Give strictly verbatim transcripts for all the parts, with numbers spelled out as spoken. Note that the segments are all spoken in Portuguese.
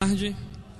Tarde.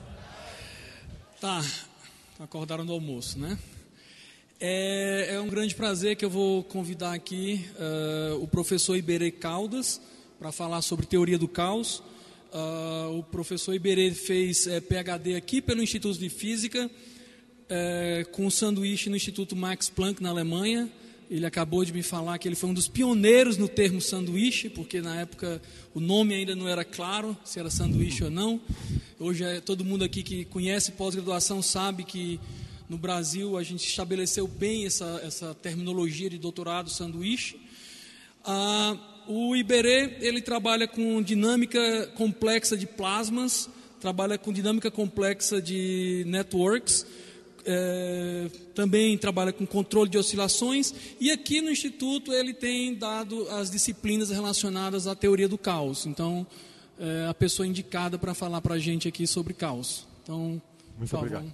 Tá, acordaram do almoço, né? É, é um grande prazer que eu vou convidar aqui uh, o professor Iberê Caldas para falar sobre teoria do caos. Uh, o professor Iberê fez é, P H D aqui pelo Instituto de Física, é, com sanduíche no Instituto Max Planck, na Alemanha. Ele acabou de me falar que ele foi um dos pioneiros no termo sanduíche, porque na época o nome ainda não era claro, se era sanduíche ou não. Hoje é, todo mundo aqui que conhece pós-graduação sabe que no Brasil a gente estabeleceu bem essa, essa terminologia de doutorado sanduíche. Ah, o Iberê, ele trabalha com dinâmica complexa de plasmas, trabalha com dinâmica complexa de networks, É, também trabalha com controle de oscilações, e aqui no Instituto ele tem dado as disciplinas relacionadas à teoria do caos. Então, é a pessoa indicada para falar para a gente aqui sobre caos. Então, muito obrigado.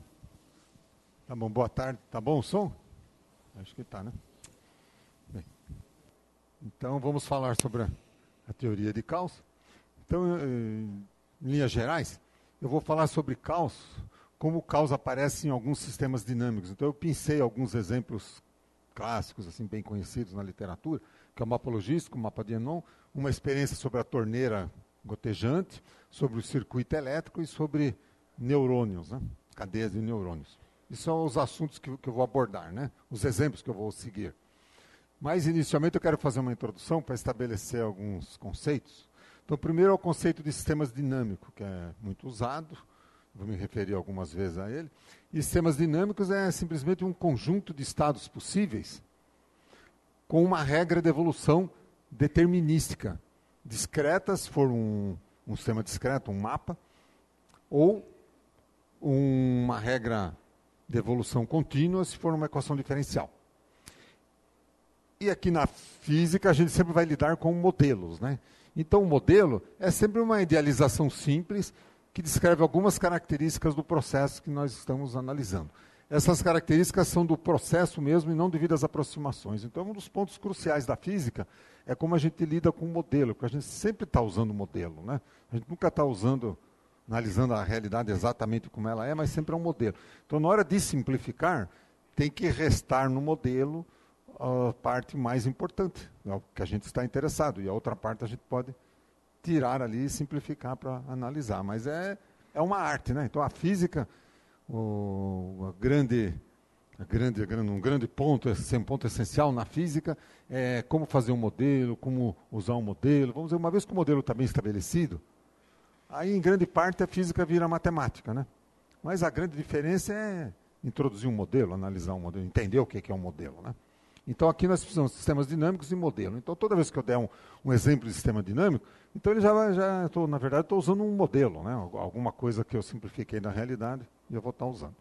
Tá bom, boa tarde. Tá bom o som? Acho que tá, né? Bem, então, vamos falar sobre a, a teoria de caos. Então, em linhas gerais, eu vou falar sobre caos, como o caos aparece em alguns sistemas dinâmicos. Então, eu pensei alguns exemplos clássicos, assim, bem conhecidos na literatura, que é o mapa logístico, o mapa de Henon, uma experiência sobre a torneira gotejante, sobre o circuito elétrico e sobre neurônios, né? Cadeias de neurônios. Esses são os assuntos que, que eu vou abordar, né? Os exemplos que eu vou seguir. Mas, inicialmente, eu quero fazer uma introdução para estabelecer alguns conceitos. Então, primeiro é o conceito de sistemas dinâmicos, que é muito usado, vou me referir algumas vezes a ele. E sistemas dinâmicos é simplesmente um conjunto de estados possíveis com uma regra de evolução determinística. Discreta, se for um, um sistema discreto, um mapa, ou uma regra de evolução contínua, se for uma equação diferencial. E aqui na física a gente sempre vai lidar com modelos, né? Então o modelo é sempre uma idealização simples que descreve algumas características do processo que nós estamos analisando. Essas características são do processo mesmo e não devido às aproximações. Então, um dos pontos cruciais da física é como a gente lida com o modelo, porque a gente sempre está usando o modelo, né? A gente nunca está usando, analisando a realidade exatamente como ela é, mas sempre é um modelo. Então, na hora de simplificar, tem que restar no modelo a parte mais importante, é o que a gente está interessado, e a outra parte a gente pode tirar ali e simplificar para analisar. Mas é, é uma arte, né? Então a física, o, a grande, a grande, um grande ponto, um ponto essencial na física é como fazer um modelo, como usar um modelo. Vamos dizer, uma vez que o modelo está bem estabelecido, aí em grande parte a física vira matemática, né? Mas a grande diferença é introduzir um modelo, analisar um modelo, entender o que é um modelo, né? Então, aqui nós precisamos de sistemas dinâmicos e modelo. Então, toda vez que eu der um, um exemplo de sistema dinâmico, então ele já vai, já tô, na verdade, estou usando um modelo, né? Alguma coisa que eu simplifiquei na realidade e eu vou estar usando.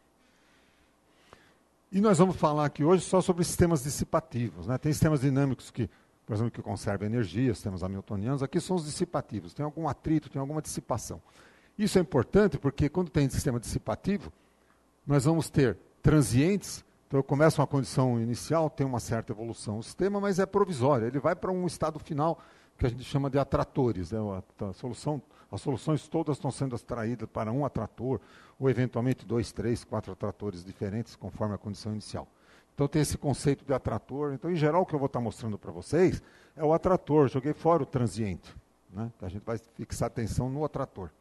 E nós vamos falar aqui hoje só sobre sistemas dissipativos, né? Tem sistemas dinâmicos que, por exemplo, que conservam energia, sistemas hamiltonianos. Aqui são os dissipativos. Tem algum atrito, tem alguma dissipação. Isso é importante porque quando tem sistema dissipativo, nós vamos ter transientes. Então, eu começo uma condição inicial, tem uma certa evolução. O sistema, mas é provisório. Ele vai para um estado final que a gente chama de atratores. Né? A, a solução, as soluções todas estão sendo atraídas para um atrator, ou eventualmente dois, três, quatro atratores diferentes, conforme a condição inicial. Então, tem esse conceito de atrator. Então, em geral, o que eu vou estar mostrando para vocês é o atrator. Joguei fora o transiente, né? A gente vai fixar atenção no atrator.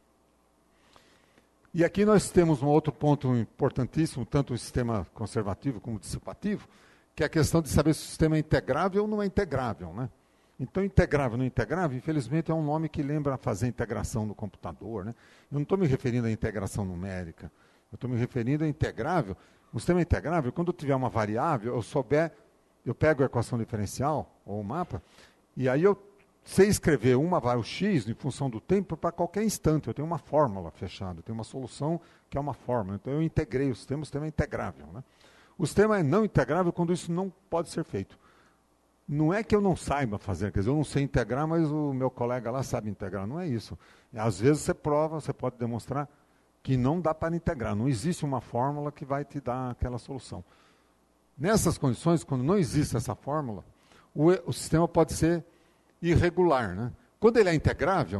E aqui nós temos um outro ponto importantíssimo, tanto o sistema conservativo como o dissipativo, que é a questão de saber se o sistema é integrável ou não é integrável, né? Então, integrável ou não integrável, infelizmente, é um nome que lembra fazer integração no computador, né? Eu não estou me referindo à integração numérica, eu estou me referindo a integrável. O sistema integrável, quando eu tiver uma variável, eu souber, eu pego a equação diferencial, ou o mapa, e aí eu sei escrever uma vai o x em função do tempo para qualquer instante. Eu tenho uma fórmula fechada, eu tenho uma solução que é uma fórmula. Então eu integrei o sistema, o sistema é integrável, né? O sistema é não integrável quando isso não pode ser feito. Não é que eu não saiba fazer, quer dizer, eu não sei integrar, mas o meu colega lá sabe integrar. Não é isso. Às vezes você prova, você pode demonstrar que não dá para integrar. Não existe uma fórmula que vai te dar aquela solução. Nessas condições, quando não existe essa fórmula, o, o sistema pode ser irregular, né? Quando ele é integrável,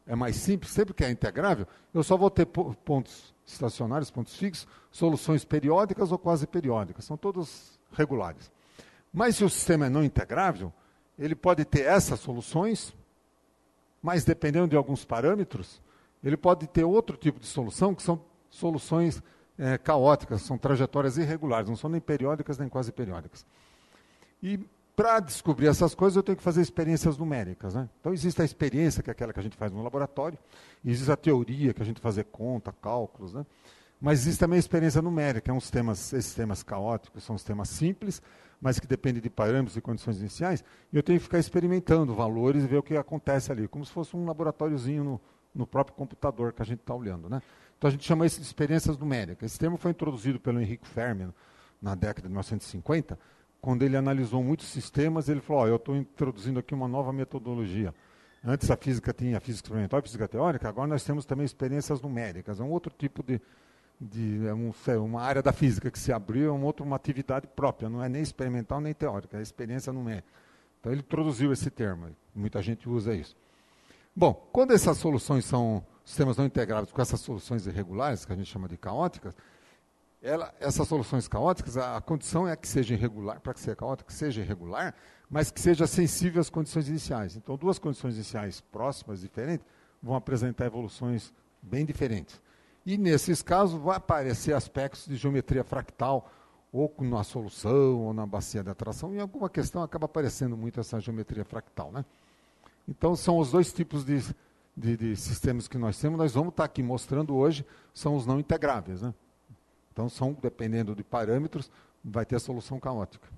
é mais simples, sempre que é integrável, eu só vou ter pontos estacionários, pontos fixos, soluções periódicas ou quase periódicas, são todas regulares. Mas se o sistema é não integrável, ele pode ter essas soluções, mas dependendo de alguns parâmetros, ele pode ter outro tipo de solução, que são soluções é, caóticas, são trajetórias irregulares, não são nem periódicas nem quase periódicas. E para descobrir essas coisas, eu tenho que fazer experiências numéricas, né? Então, existe a experiência, que é aquela que a gente faz no laboratório, e existe a teoria, que a gente faz conta, cálculos, né? Mas existe também a experiência numérica, é um sistemas, esses sistemas caóticos, são sistemas simples, mas que dependem de parâmetros e condições iniciais, e eu tenho que ficar experimentando valores e ver o que acontece ali, como se fosse um laboratóriozinho no, no próprio computador que a gente está olhando, né? Então, a gente chama isso de experiências numéricas. Esse termo foi introduzido pelo Enrico Fermi na década de mil novecentos e cinquenta, quando ele analisou muitos sistemas, ele falou, oh, eu estou introduzindo aqui uma nova metodologia. Antes a física tinha a física experimental e a física teórica, agora nós temos também experiências numéricas. É um outro tipo de, de é um, uma área da física que se abriu, é um outro, uma atividade própria, não é nem experimental nem teórica, é experiência numérica. Então ele introduziu esse termo, muita gente usa isso. Bom, quando essas soluções são sistemas não integráveis com essas soluções irregulares, que a gente chama de caóticas, Ela, essas soluções caóticas, a, a condição é que seja irregular, para que seja caótica, que seja irregular, mas que seja sensível às condições iniciais. Então, duas condições iniciais próximas, diferentes, vão apresentar evoluções bem diferentes. E, nesses casos, vão aparecer aspectos de geometria fractal, ou na solução, ou na bacia de atração. Em alguma questão acaba aparecendo muito essa geometria fractal, né? Então, são os dois tipos de, de, de sistemas que nós temos. Nós vamos estar aqui mostrando hoje, são os não integráveis, né? Então, são, dependendo de parâmetros, vai ter a solução caótica.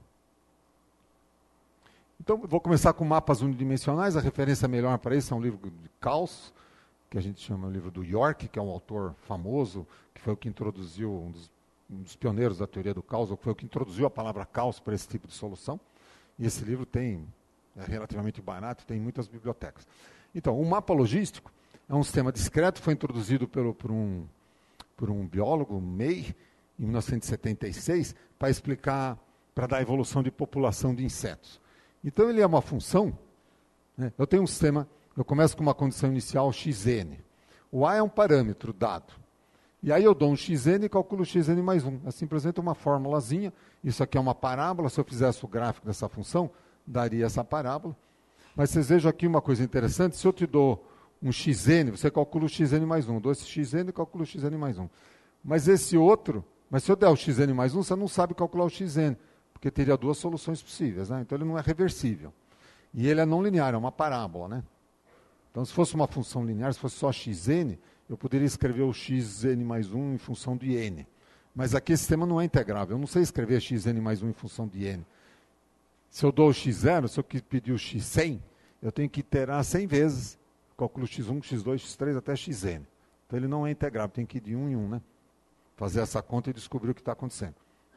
Então, vou começar com mapas unidimensionais. A referência melhor para isso é um livro de Caos, que a gente chama o livro do York, que é um autor famoso, que foi o que introduziu, um dos, um dos pioneiros da teoria do caos, ou que foi o que introduziu a palavra caos para esse tipo de solução. E esse livro tem, é relativamente barato, tem em muitas bibliotecas. Então, o mapa logístico é um sistema discreto, foi introduzido pelo, por, um, por um biólogo, May, em mil novecentos e setenta e seis, para explicar, para dar a evolução de população de insetos. Então, ele é uma função, né? Eu tenho um sistema, eu começo com uma condição inicial xn. O A é um parâmetro dado. E aí eu dou um xn e calculo xn mais um. É simplesmente uma formulazinha, isso aqui é uma parábola, se eu fizesse o gráfico dessa função, daria essa parábola. Mas vocês vejam aqui uma coisa interessante, se eu te dou um xn, você calcula o xn mais um. Eu dou esse xn e calculo o xn mais um. Mas esse outro... Mas se eu der o xn mais um, você não sabe calcular o xn, porque teria duas soluções possíveis, né? Então ele não é reversível. E ele é não linear, é uma parábola, né? Então se fosse uma função linear, se fosse só xn, eu poderia escrever o xn mais um em função de n. Mas aqui esse sistema não é integrável, eu não sei escrever xn mais um em função de n. Se eu dou o x zero, se eu pedir o x cem, eu tenho que iterar cem vezes, calculo x um, x dois, x três até xn. Então ele não é integrável, tem que ir de um em um, né? Fazer essa conta e descobrir o que está acontecendo.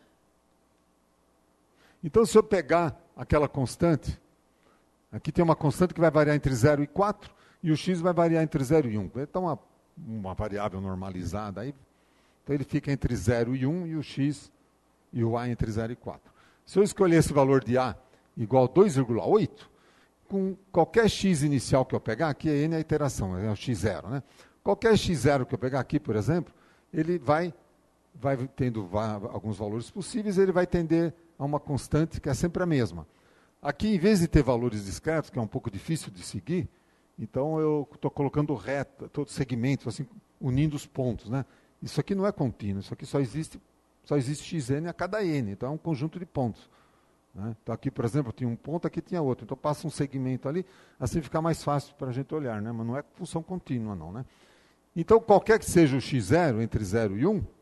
Então, se eu pegar aquela constante, aqui tem uma constante que vai variar entre zero e quatro, e o x vai variar entre zero e um. Então, uma, uma variável normalizada, aí, então ele fica entre zero e um, e o x e o a entre zero e quatro. Se eu escolher esse valor de a igual a dois vírgula oito, com qualquer x inicial que eu pegar, aqui é n a iteração, é o x zero, né? Qualquer x zero que eu pegar aqui, por exemplo, ele vai... vai tendo alguns valores possíveis, ele vai tender a uma constante que é sempre a mesma. Aqui, em vez de ter valores discretos, que é um pouco difícil de seguir, então eu estou colocando reta, todos segmentos, assim, unindo os pontos, né? Isso aqui não é contínuo, isso aqui só existe, só existe xn a cada n, então é um conjunto de pontos, né? Então aqui, por exemplo, tinha um ponto, aqui tinha outro, então passa um segmento ali, assim fica mais fácil para a gente olhar, né? Mas não é função contínua, não, né? Então, qualquer que seja o x zero, entre zero e um,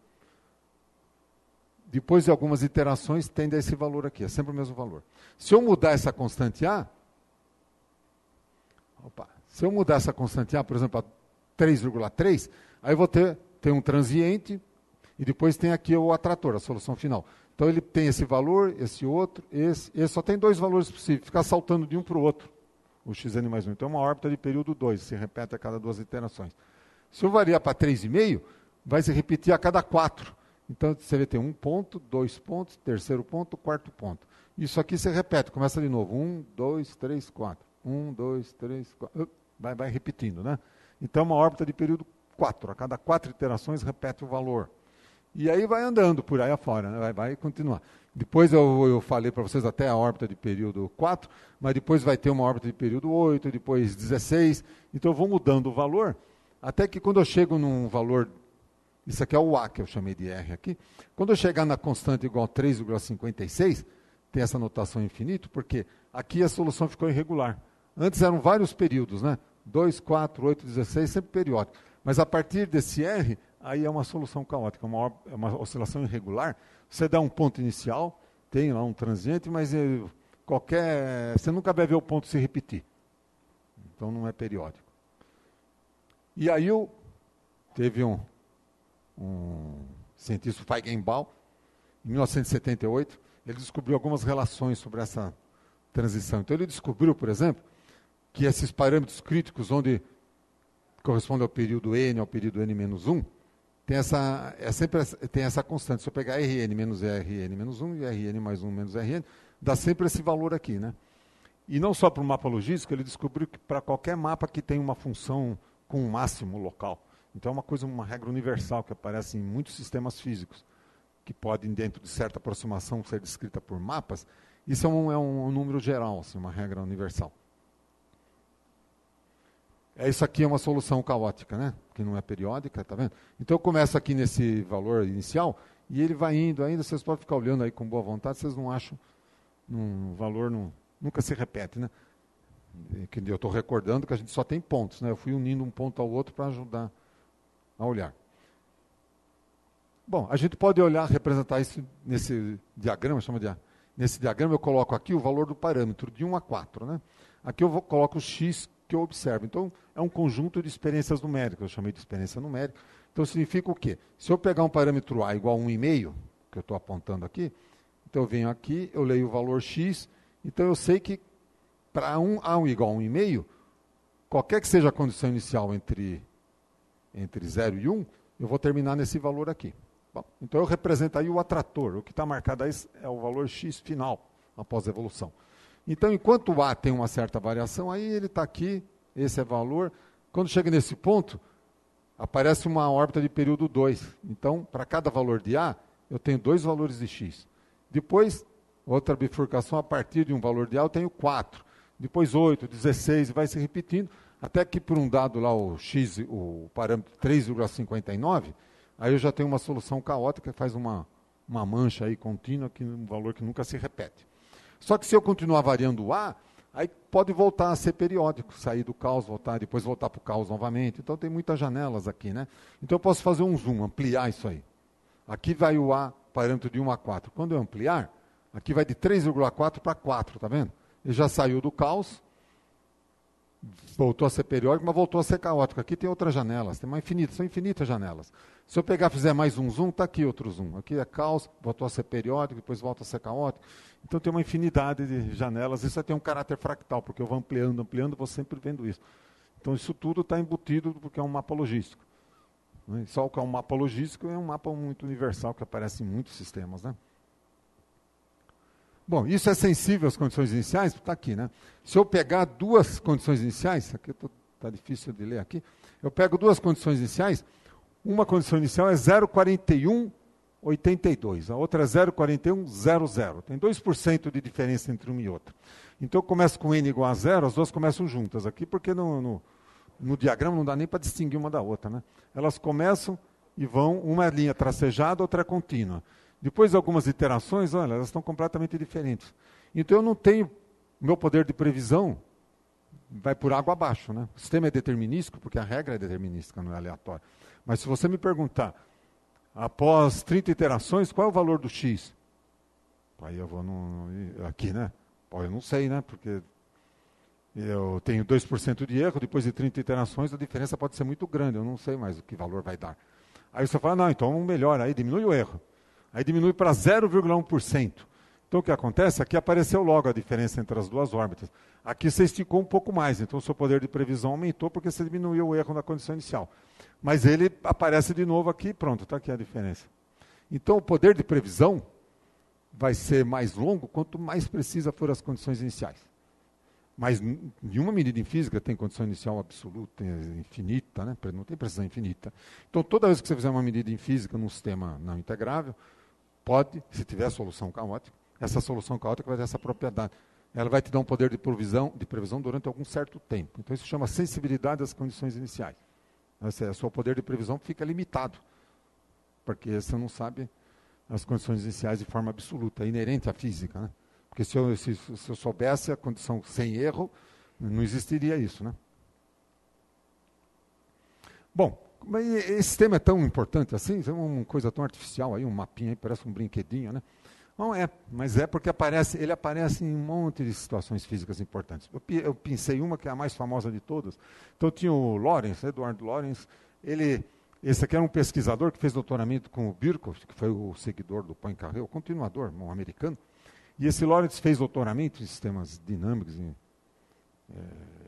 depois de algumas iterações, tende a esse valor aqui, é sempre o mesmo valor. Se eu mudar essa constante A, opa, se eu mudar essa constante A, por exemplo, a três vírgula três, aí eu vou ter, ter um transiente e depois tem aqui o atrator, a solução final. Então ele tem esse valor, esse outro, esse, esse só tem dois valores possíveis, ficar saltando de um para o outro, o xn mais um. Então é uma órbita de período dois, se repete a cada duas iterações. Se eu variar para três vírgula cinco, vai se repetir a cada quatro. Então, você vai ter um ponto, dois pontos, terceiro ponto, quarto ponto. Isso aqui você repete, começa de novo. Um, dois, três, quatro. Um, dois, três, quatro. Vai, vai repetindo, né? Então, uma órbita de período quatro. A cada quatro iterações, repete o valor. E aí vai andando por aí afora, né? vai, vai continuar. Depois eu, eu falei para vocês até a órbita de período quatro, mas depois vai ter uma órbita de período oito, depois dezesseis. Então eu vou mudando o valor, até que quando eu chego num valor, isso aqui é o A que eu chamei de R aqui, quando eu chegar na constante igual a três vírgula cinquenta e seis, tem essa notação infinito, porque aqui a solução ficou irregular. Antes eram vários períodos, né? dois, quatro, oito, dezesseis, sempre periódico. Mas a partir desse R, aí é uma solução caótica, uma, é uma oscilação irregular. Você dá um ponto inicial, tem lá um transiente, mas é, qualquer, você nunca vai ver o ponto se repetir. Então não é periódico. E aí eu, teve um, um cientista, Feigenbaum, em mil novecentos e setenta e oito, ele descobriu algumas relações sobre essa transição. Então ele descobriu, por exemplo, que esses parâmetros críticos, onde corresponde ao período N, ao período N menos um, tem essa, é sempre, tem essa constante. Se eu pegar Rn menos Rn menos um e Rn mais um menos Rn, dá sempre esse valor aqui, né? E não só para o mapa logístico, ele descobriu que para qualquer mapa que tem uma função com um máximo local. Então é uma coisa, uma regra universal que aparece em muitos sistemas físicos, que podem, dentro de certa aproximação, ser descrita por mapas. Isso é um, é um número geral, assim, uma regra universal. É, isso aqui é uma solução caótica, né? Que não é periódica, tá vendo? Então eu começo aqui nesse valor inicial e ele vai indo ainda, vocês podem ficar olhando aí com boa vontade, vocês não acham, um valor não, nunca se repete, né? Que eu estou recordando que a gente só tem pontos, né? Eu fui unindo um ponto ao outro para ajudar a olhar. Bom, a gente pode olhar, representar isso nesse diagrama, chama de, nesse diagrama eu coloco aqui o valor do parâmetro de um a quatro, né? Aqui eu vou, coloco o x que eu observo. Então, é um conjunto de experiências numéricas, eu chamei de experiência numérica. Então, significa o quê? Se eu pegar um parâmetro A igual a um vírgula cinco, que eu estou apontando aqui, então eu venho aqui, eu leio o valor x, então eu sei que para um A igual a um vírgula cinco, qualquer que seja a condição inicial entre, entre zero e um, eu vou terminar nesse valor aqui. Bom, então eu represento aí o atrator, o que está marcado aí é o valor x final, após a evolução. Então, enquanto o A tem uma certa variação, aí ele está aqui, esse é valor. Quando chega nesse ponto, aparece uma órbita de período dois. Então, para cada valor de A, eu tenho dois valores de x. Depois, outra bifurcação, a partir de um valor de A, eu tenho quatro. Depois oito, dezesseis, e vai se repetindo, até que por um dado lá, o x, o parâmetro três vírgula cinquenta e nove, aí eu já tenho uma solução caótica que faz uma, uma mancha aí contínua, que, um valor que nunca se repete. Só que se eu continuar variando o A, aí pode voltar a ser periódico, sair do caos, voltar, depois voltar para o caos novamente. Então tem muitas janelas aqui, né? Então eu posso fazer um zoom, ampliar isso aí. Aqui vai o A, parâmetro de um a quatro. Quando eu ampliar, aqui vai de três vírgula quatro para quatro, tá vendo? Ele já saiu do caos, voltou a ser periódico, mas voltou a ser caótico. Aqui tem outras janelas, tem uma infinita, são infinitas janelas. Se eu pegar e fizer mais um zoom, está aqui outro zoom. Aqui é caos, voltou a ser periódico, depois volta a ser caótico. Então tem uma infinidade de janelas. Isso tem um caráter fractal, porque eu vou ampliando, ampliando, vou sempre vendo isso. Então isso tudo está embutido porque é um mapa logístico. Né? Só o que é um mapa logístico é um mapa muito universal, que aparece em muitos sistemas, né? Bom, isso é sensível às condições iniciais? Está aqui, né? Se eu pegar duas condições iniciais, aqui está difícil de ler aqui, eu pego duas condições iniciais, uma condição inicial é zero vírgula quarenta e um oitenta e dois, a outra é zero vírgula quarenta e um zero zero. Tem dois por cento de diferença entre uma e outra. Então eu começo com n igual a zero, as duas começam juntas aqui, porque no, no, no diagrama não dá nem para distinguir uma da outra, né? Elas começam e vão, uma é linha tracejada, outra é contínua. Depois de algumas iterações, olha, elas estão completamente diferentes. Então eu não tenho, meu poder de previsão vai por água abaixo, né? O sistema é determinístico, porque a regra é determinística, não é aleatória. Mas se você me perguntar, após trinta iterações, qual é o valor do x? Aí eu vou no, aqui, né? Pô, eu não sei, né? Porque eu tenho dois por cento de erro, depois de trinta iterações, a diferença pode ser muito grande, eu não sei mais o que valor vai dar. Aí você fala, não, então melhor, aí diminui o erro. Aí diminui para zero vírgula um por cento. Então o que acontece? Aqui apareceu logo a diferença entre as duas órbitas. Aqui você esticou um pouco mais, então o seu poder de previsão aumentou porque você diminuiu o erro na condição inicial. Mas ele aparece de novo aqui, pronto, está aqui a diferença. Então o poder de previsão vai ser mais longo quanto mais precisas forem as condições iniciais. Mas nenhuma medida em física tem condição inicial absoluta, infinita, né? Não tem precisão infinita. Então, toda vez que você fizer uma medida em física num sistema não integrável, pode, se tiver solução caótica, essa solução caótica vai ter essa propriedade. Ela vai te dar um poder de previsão, de previsão durante algum certo tempo. Então, isso chama sensibilidade às condições iniciais. O seu poder de previsão fica limitado, porque você não sabe as condições iniciais de forma absoluta, é inerente à física, né? Porque se eu, se, se eu soubesse a condição sem erro, não existiria isso, né? Bom, mas esse tema é tão importante assim, é uma coisa tão artificial aí, um mapinha aí, parece um brinquedinho, né? Não é, mas é porque aparece, ele aparece em um monte de situações físicas importantes. Eu, eu pensei uma que é a mais famosa de todas. Então tinha o Lorentz, Edward Lorentz, ele, esse aqui era um pesquisador que fez doutoramento com o Birkhoff, que foi o seguidor do Poincaré, o continuador, um americano. E esse Lorentz fez doutoramento em sistemas dinâmicos. Em, é,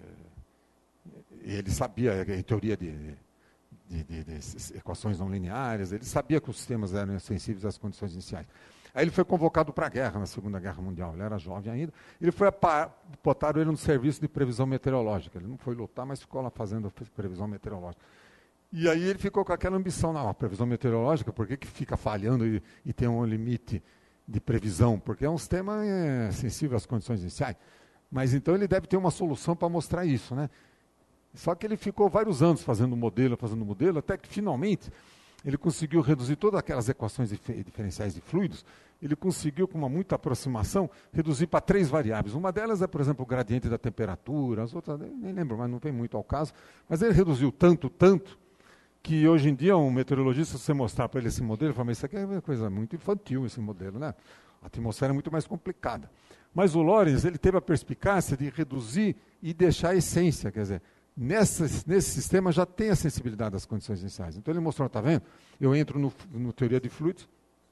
ele sabia em teoria de, de, de, de equações não lineares, ele sabia que os sistemas eram sensíveis às condições iniciais. Aí ele foi convocado para a guerra, na Segunda Guerra Mundial, ele era jovem ainda. Ele foi, botaram ele no serviço de previsão meteorológica. Ele não foi lutar, mas ficou lá fazendo previsão meteorológica. E aí ele ficou com aquela ambição, não, a previsão meteorológica, por que, que fica falhando e, e tem um limite de previsão? Porque é um sistema é, sensível às condições iniciais. Mas então ele deve ter uma solução para mostrar isso, né? Só que ele ficou vários anos fazendo modelo, fazendo modelo, até que finalmente ele conseguiu reduzir todas aquelas equações dif- diferenciais de fluidos, ele conseguiu, com uma muita aproximação, reduzir para três variáveis. Uma delas é, por exemplo, o gradiente da temperatura, as outras, nem lembro, mas não vem muito ao caso. Mas ele reduziu tanto, tanto, que hoje em dia um meteorologista, se você mostrar para ele esse modelo, ele fala, mas isso aqui é uma coisa muito infantil, esse modelo, né? A atmosfera é muito mais complicada. Mas o Lorentz, ele teve a perspicácia de reduzir e deixar a essência, quer dizer, nessa, nesse sistema já tem a sensibilidade das condições iniciais. Então ele mostrou, está vendo? Eu entro no, no teoria de fluidos.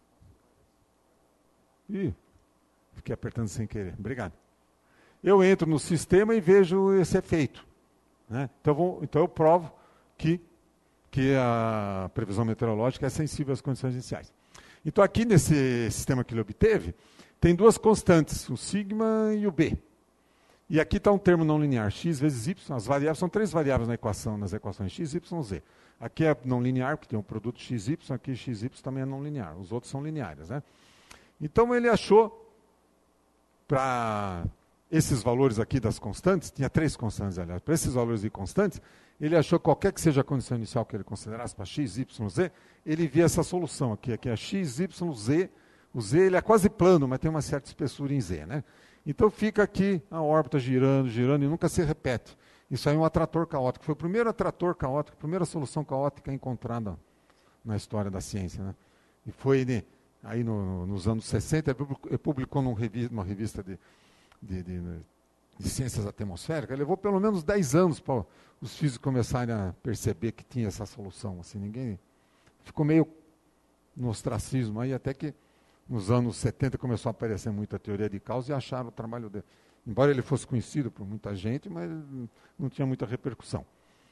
Ih, fiquei apertando sem querer, obrigado. Eu entro no sistema e vejo esse efeito, né? Então, vou, então eu provo que que a previsão meteorológica é sensível às condições iniciais. Então, aqui nesse sistema que ele obteve, tem duas constantes, o sigma e o b. E aqui está um termo não linear, x vezes y. As variáveis são três variáveis na equação, nas equações x, y, z. Aqui é não linear, porque tem um produto x, y, aqui x, y também é não linear. Os outros são lineares, né? Então, ele achou, para esses valores aqui das constantes, tinha três constantes, aliás, para esses valores de constantes, ele achou que qualquer que seja a condição inicial que ele considerasse para x, y, z, ele via essa solução aqui, aqui é x, y, z. O z ele é quase plano, mas tem uma certa espessura em z, né? Então fica aqui a órbita girando, girando e nunca se repete. Isso aí é um atrator caótico. Foi o primeiro atrator caótico, a primeira solução caótica encontrada na história da ciência, né? E foi né, aí no, nos anos sessenta, ele publicou numa revista, numa revista de, de, de, de ciências atmosféricas. Levou pelo menos dez anos para os físicos começarem a perceber que tinha essa solução. Assim, ninguém ficou meio no ostracismo aí, até que nos anos setenta começou a aparecer muita teoria de causa e acharam o trabalho dele. Embora ele fosse conhecido por muita gente, mas não tinha muita repercussão.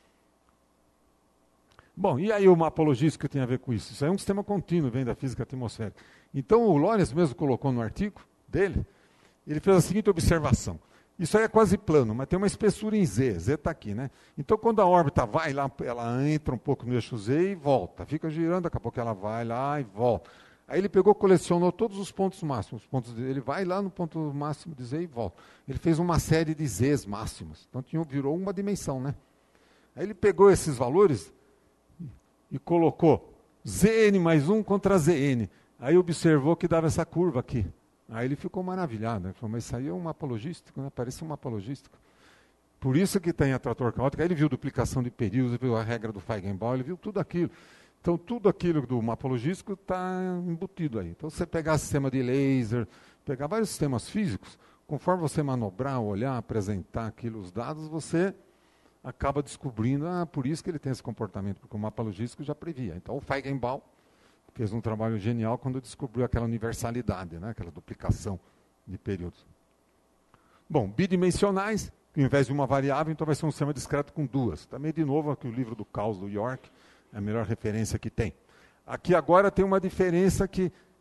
Bom, e aí o mapa logístico tem a ver com isso? Isso aí é um sistema contínuo, vem da física atmosférica. Então o Lorentz mesmo colocou no artigo dele, ele fez a seguinte observação. Isso aí é quase plano, mas tem uma espessura em Z. Z está aqui, né? Então, quando a órbita vai lá, ela entra um pouco no eixo Z e volta. Fica girando, daqui a pouco ela vai lá e volta. Aí ele pegou, colecionou todos os pontos máximos. Os pontos de, ele vai lá no ponto máximo de Z e volta. Ele fez uma série de Zs máximos. Então, tinha, virou uma dimensão, né? Aí ele pegou esses valores e, e colocou Zn mais um contra Zn. Aí observou que dava essa curva aqui. Aí ele ficou maravilhado, né? Falou, mas isso aí é um mapa logístico, né? Parece um mapa logístico. Por isso que tem atrator caótico. Aí ele viu duplicação de períodos, ele viu a regra do Feigenbaum, ele viu tudo aquilo. Então, tudo aquilo do mapa logístico está embutido aí. Então, você pegar sistema de laser, pegar vários sistemas físicos, conforme você manobrar, olhar, apresentar aquilo, os dados, você acaba descobrindo, ah, por isso que ele tem esse comportamento, porque o mapa logístico já previa. Então, o Feigenbaum fez um trabalho genial quando descobriu aquela universalidade, né? Aquela duplicação de períodos. Bom, bidimensionais, ao invés de uma variável, então vai ser um sistema discreto com duas. Também, de novo, aqui o livro do Caos, do York, é a melhor referência que tem. Aqui agora tem uma diferença que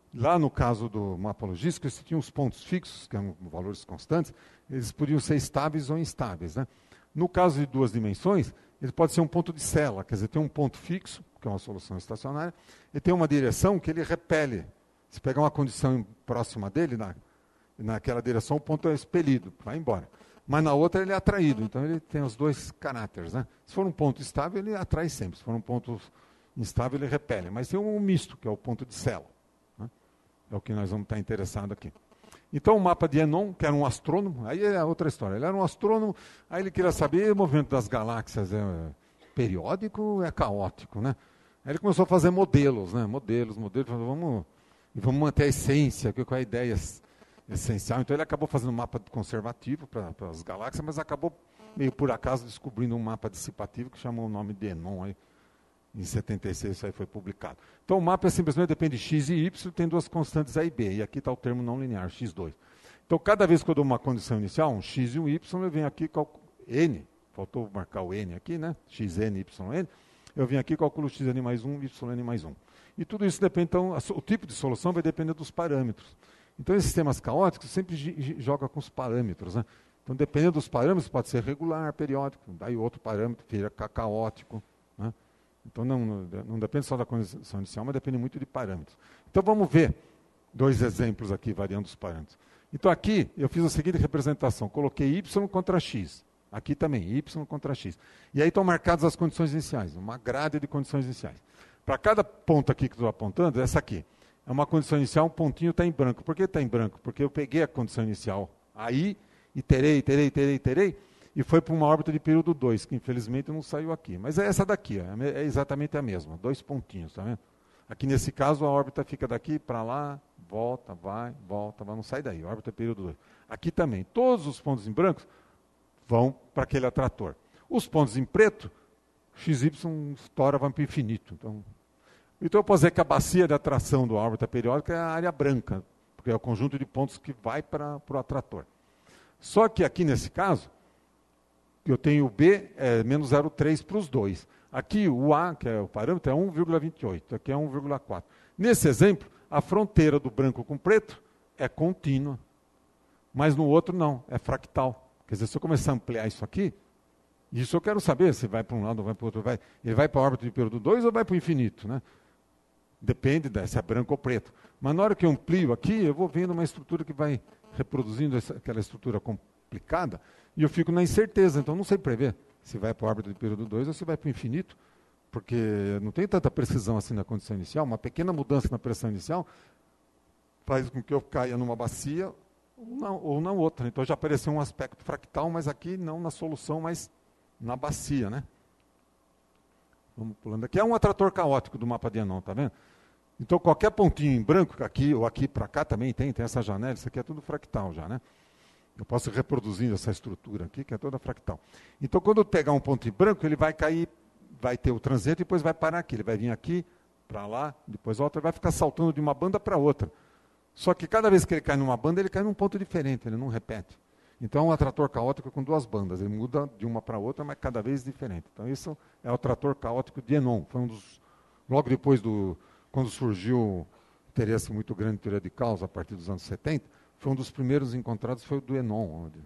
Lá no caso do mapa logístico, você tinha os pontos fixos, que eram valores constantes, eles podiam ser estáveis ou instáveis, né? No caso de duas dimensões, ele pode ser um ponto de cela, quer dizer, tem um ponto fixo, que é uma solução estacionária, e tem uma direção que ele repele. Se pegar uma condição próxima dele, na, naquela direção o ponto é expelido, vai embora. Mas na outra ele é atraído, então ele tem os dois caráteres, né? Se for um ponto estável, ele atrai sempre. Se for um ponto instável, ele repele. Mas tem um misto, que é o ponto de cela, né? É o que nós vamos estar interessados aqui. Então o mapa de Enon, que era um astrônomo, aí é outra história. Ele era um astrônomo, aí ele queria saber o movimento das galáxias é periódico ou é caótico, né? Aí ele começou a fazer modelos, né? Modelos, modelos, falou, vamos, vamos manter a essência, qual é a ideia essencial. Então ele acabou fazendo um mapa conservativo para as galáxias, mas acabou, meio por acaso, descobrindo um mapa dissipativo que chamou o nome de Enon. Aí, em setenta e seis isso aí foi publicado. Então o mapa é simplesmente depende de x e y, tem duas constantes A e B, e aqui está o termo não linear, x dois. Então cada vez que eu dou uma condição inicial, um x e um y, eu venho aqui calculo n, faltou marcar o n aqui, né? xn, yn, eu venho aqui e calculo xn mais um, yn mais um. E tudo isso depende, então, a, o tipo de solução vai depender dos parâmetros. Então esses sistemas caóticos sempre joga com os parâmetros, né? Então dependendo dos parâmetros, pode ser regular, periódico, daí outro parâmetro fica caótico, né? Então não, não depende só da condição inicial, mas depende muito de parâmetros. Então vamos ver dois exemplos aqui, variando os parâmetros. Então aqui eu fiz a seguinte representação, coloquei y contra x, aqui também, y contra x. E aí estão marcadas as condições iniciais, uma grade de condições iniciais. Para cada ponto aqui que estou apontando, essa aqui, é uma condição inicial, um pontinho está em branco. Por que está em branco? Porque eu peguei a condição inicial aí, iterei, iterei, iterei, iterei, e foi para uma órbita de período dois, que infelizmente não saiu aqui. Mas é essa daqui, ó, é exatamente a mesma, dois pontinhos, tá vendo? Aqui nesse caso a órbita fica daqui para lá, volta, vai, volta, vai, não sai daí, órbita período dois. Aqui também, todos os pontos em branco vão para aquele atrator. Os pontos em preto, x y estoura, vai para o infinito. Então, então eu posso dizer que a bacia de atração da órbita periódica é a área branca, porque é o conjunto de pontos que vai para o atrator. Só que aqui nesse caso, eu tenho o B é menos zero vírgula três para os dois. Aqui o A, que é o parâmetro, é um vírgula vinte e oito, aqui é um vírgula quatro. Nesse exemplo, a fronteira do branco com preto é contínua, mas no outro não, é fractal. Quer dizer, se eu começar a ampliar isso aqui, isso eu quero saber se vai para um lado ou vai para o outro. Vai, ele vai para a órbita de período dois ou vai para o infinito, né? Depende de, se é branco ou preto. Mas na hora que eu amplio aqui, eu vou vendo uma estrutura que vai reproduzindo essa, aquela estrutura complicada, e eu fico na incerteza, então não sei prever se vai para a órbita de período dois ou se vai para o infinito, porque não tem tanta precisão assim na condição inicial. Uma pequena mudança na pressão inicial faz com que eu caia numa bacia ou na, ou na outra. Então já apareceu um aspecto fractal, mas aqui não na solução, mas na bacia, né? Vamos pulando aqui. É um atrator caótico do mapa de Enon, tá vendo? Então qualquer pontinho em branco, aqui ou aqui para cá também tem, tem essa janela, isso aqui é tudo fractal já, né? Eu posso ir reproduzindo essa estrutura aqui, que é toda fractal. Então, quando eu pegar um ponto em branco, ele vai cair, vai ter o transito e depois vai parar aqui. Ele vai vir aqui, para lá, depois outra, vai ficar saltando de uma banda para outra. Só que cada vez que ele cai numa banda, ele cai num ponto diferente, ele não repete. Então, é um atrator caótico com duas bandas. Ele muda de uma para outra, mas cada vez diferente. Então, isso é o atrator caótico de Enon. Foi um dos, logo depois do, quando surgiu o interesse muito grande em teoria de caos, a partir dos anos setenta, foi um dos primeiros encontrados, foi o do Enon. Onde...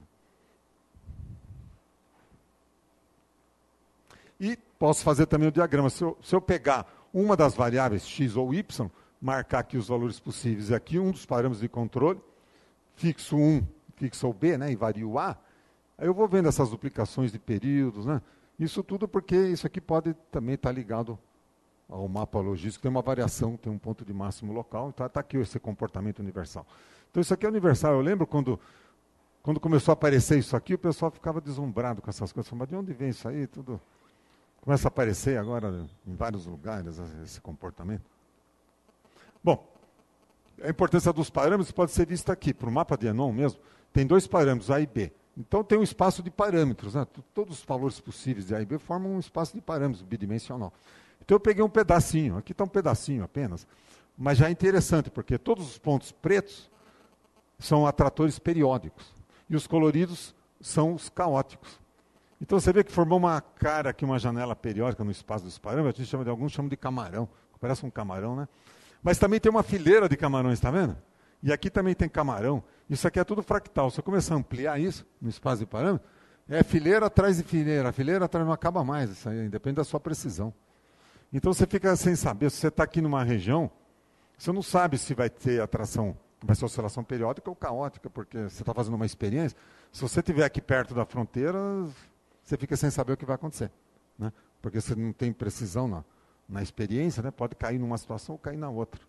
E posso fazer também o diagrama. Se eu, se eu pegar uma das variáveis x ou y, marcar aqui os valores possíveis, e aqui um dos parâmetros de controle, fixo um, fixo o B, né, e vario o A, aí eu vou vendo essas duplicações de períodos, né? Isso tudo porque isso aqui pode também estar ligado ao mapa logístico, tem uma variação, tem um ponto de máximo local, então está aqui esse comportamento universal. Então isso aqui é universal. Eu lembro quando, quando começou a aparecer isso aqui, o pessoal ficava deslumbrado com essas coisas. Mas de onde vem isso aí? Tudo começa a aparecer agora em vários lugares, esse comportamento. Bom, a importância dos parâmetros pode ser vista aqui. Para o mapa de Enon mesmo, tem dois parâmetros, A e B. Então tem um espaço de parâmetros, né? Todos os valores possíveis de A e B formam um espaço de parâmetros bidimensional. Então eu peguei um pedacinho, aqui está um pedacinho apenas, mas já é interessante, porque todos os pontos pretos são atratores periódicos, e os coloridos são os caóticos. Então você vê que formou uma cara aqui, uma janela periódica no espaço dos parâmetros, a gente chama de, alguns chamam de camarão, parece um camarão, né? Mas também tem uma fileira de camarões, está vendo? E aqui também tem camarão. Isso aqui é tudo fractal. Se eu começar a ampliar isso no espaço de parâmetro, é fileira atrás de fileira. A fileira atrás não acaba mais. Isso aí depende da sua precisão. Então você fica sem saber. Se você está aqui numa região, você não sabe se vai ter atração, vai ser oscilação periódica ou caótica, porque você está fazendo uma experiência. Se você estiver aqui perto da fronteira, você fica sem saber o que vai acontecer, né? Porque você não tem precisão na, na experiência, né? Pode cair numa situação ou cair na outra.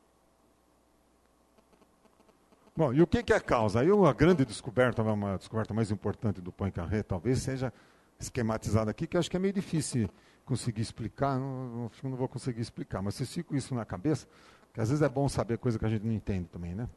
Bom, e o que, que é causa? Aí a grande descoberta, uma descoberta mais importante do Poincaré, talvez seja esquematizada aqui, que eu acho que é meio difícil conseguir explicar, não, acho que não vou conseguir explicar, mas se fico isso na cabeça, que às vezes é bom saber coisa que a gente não entende também, né?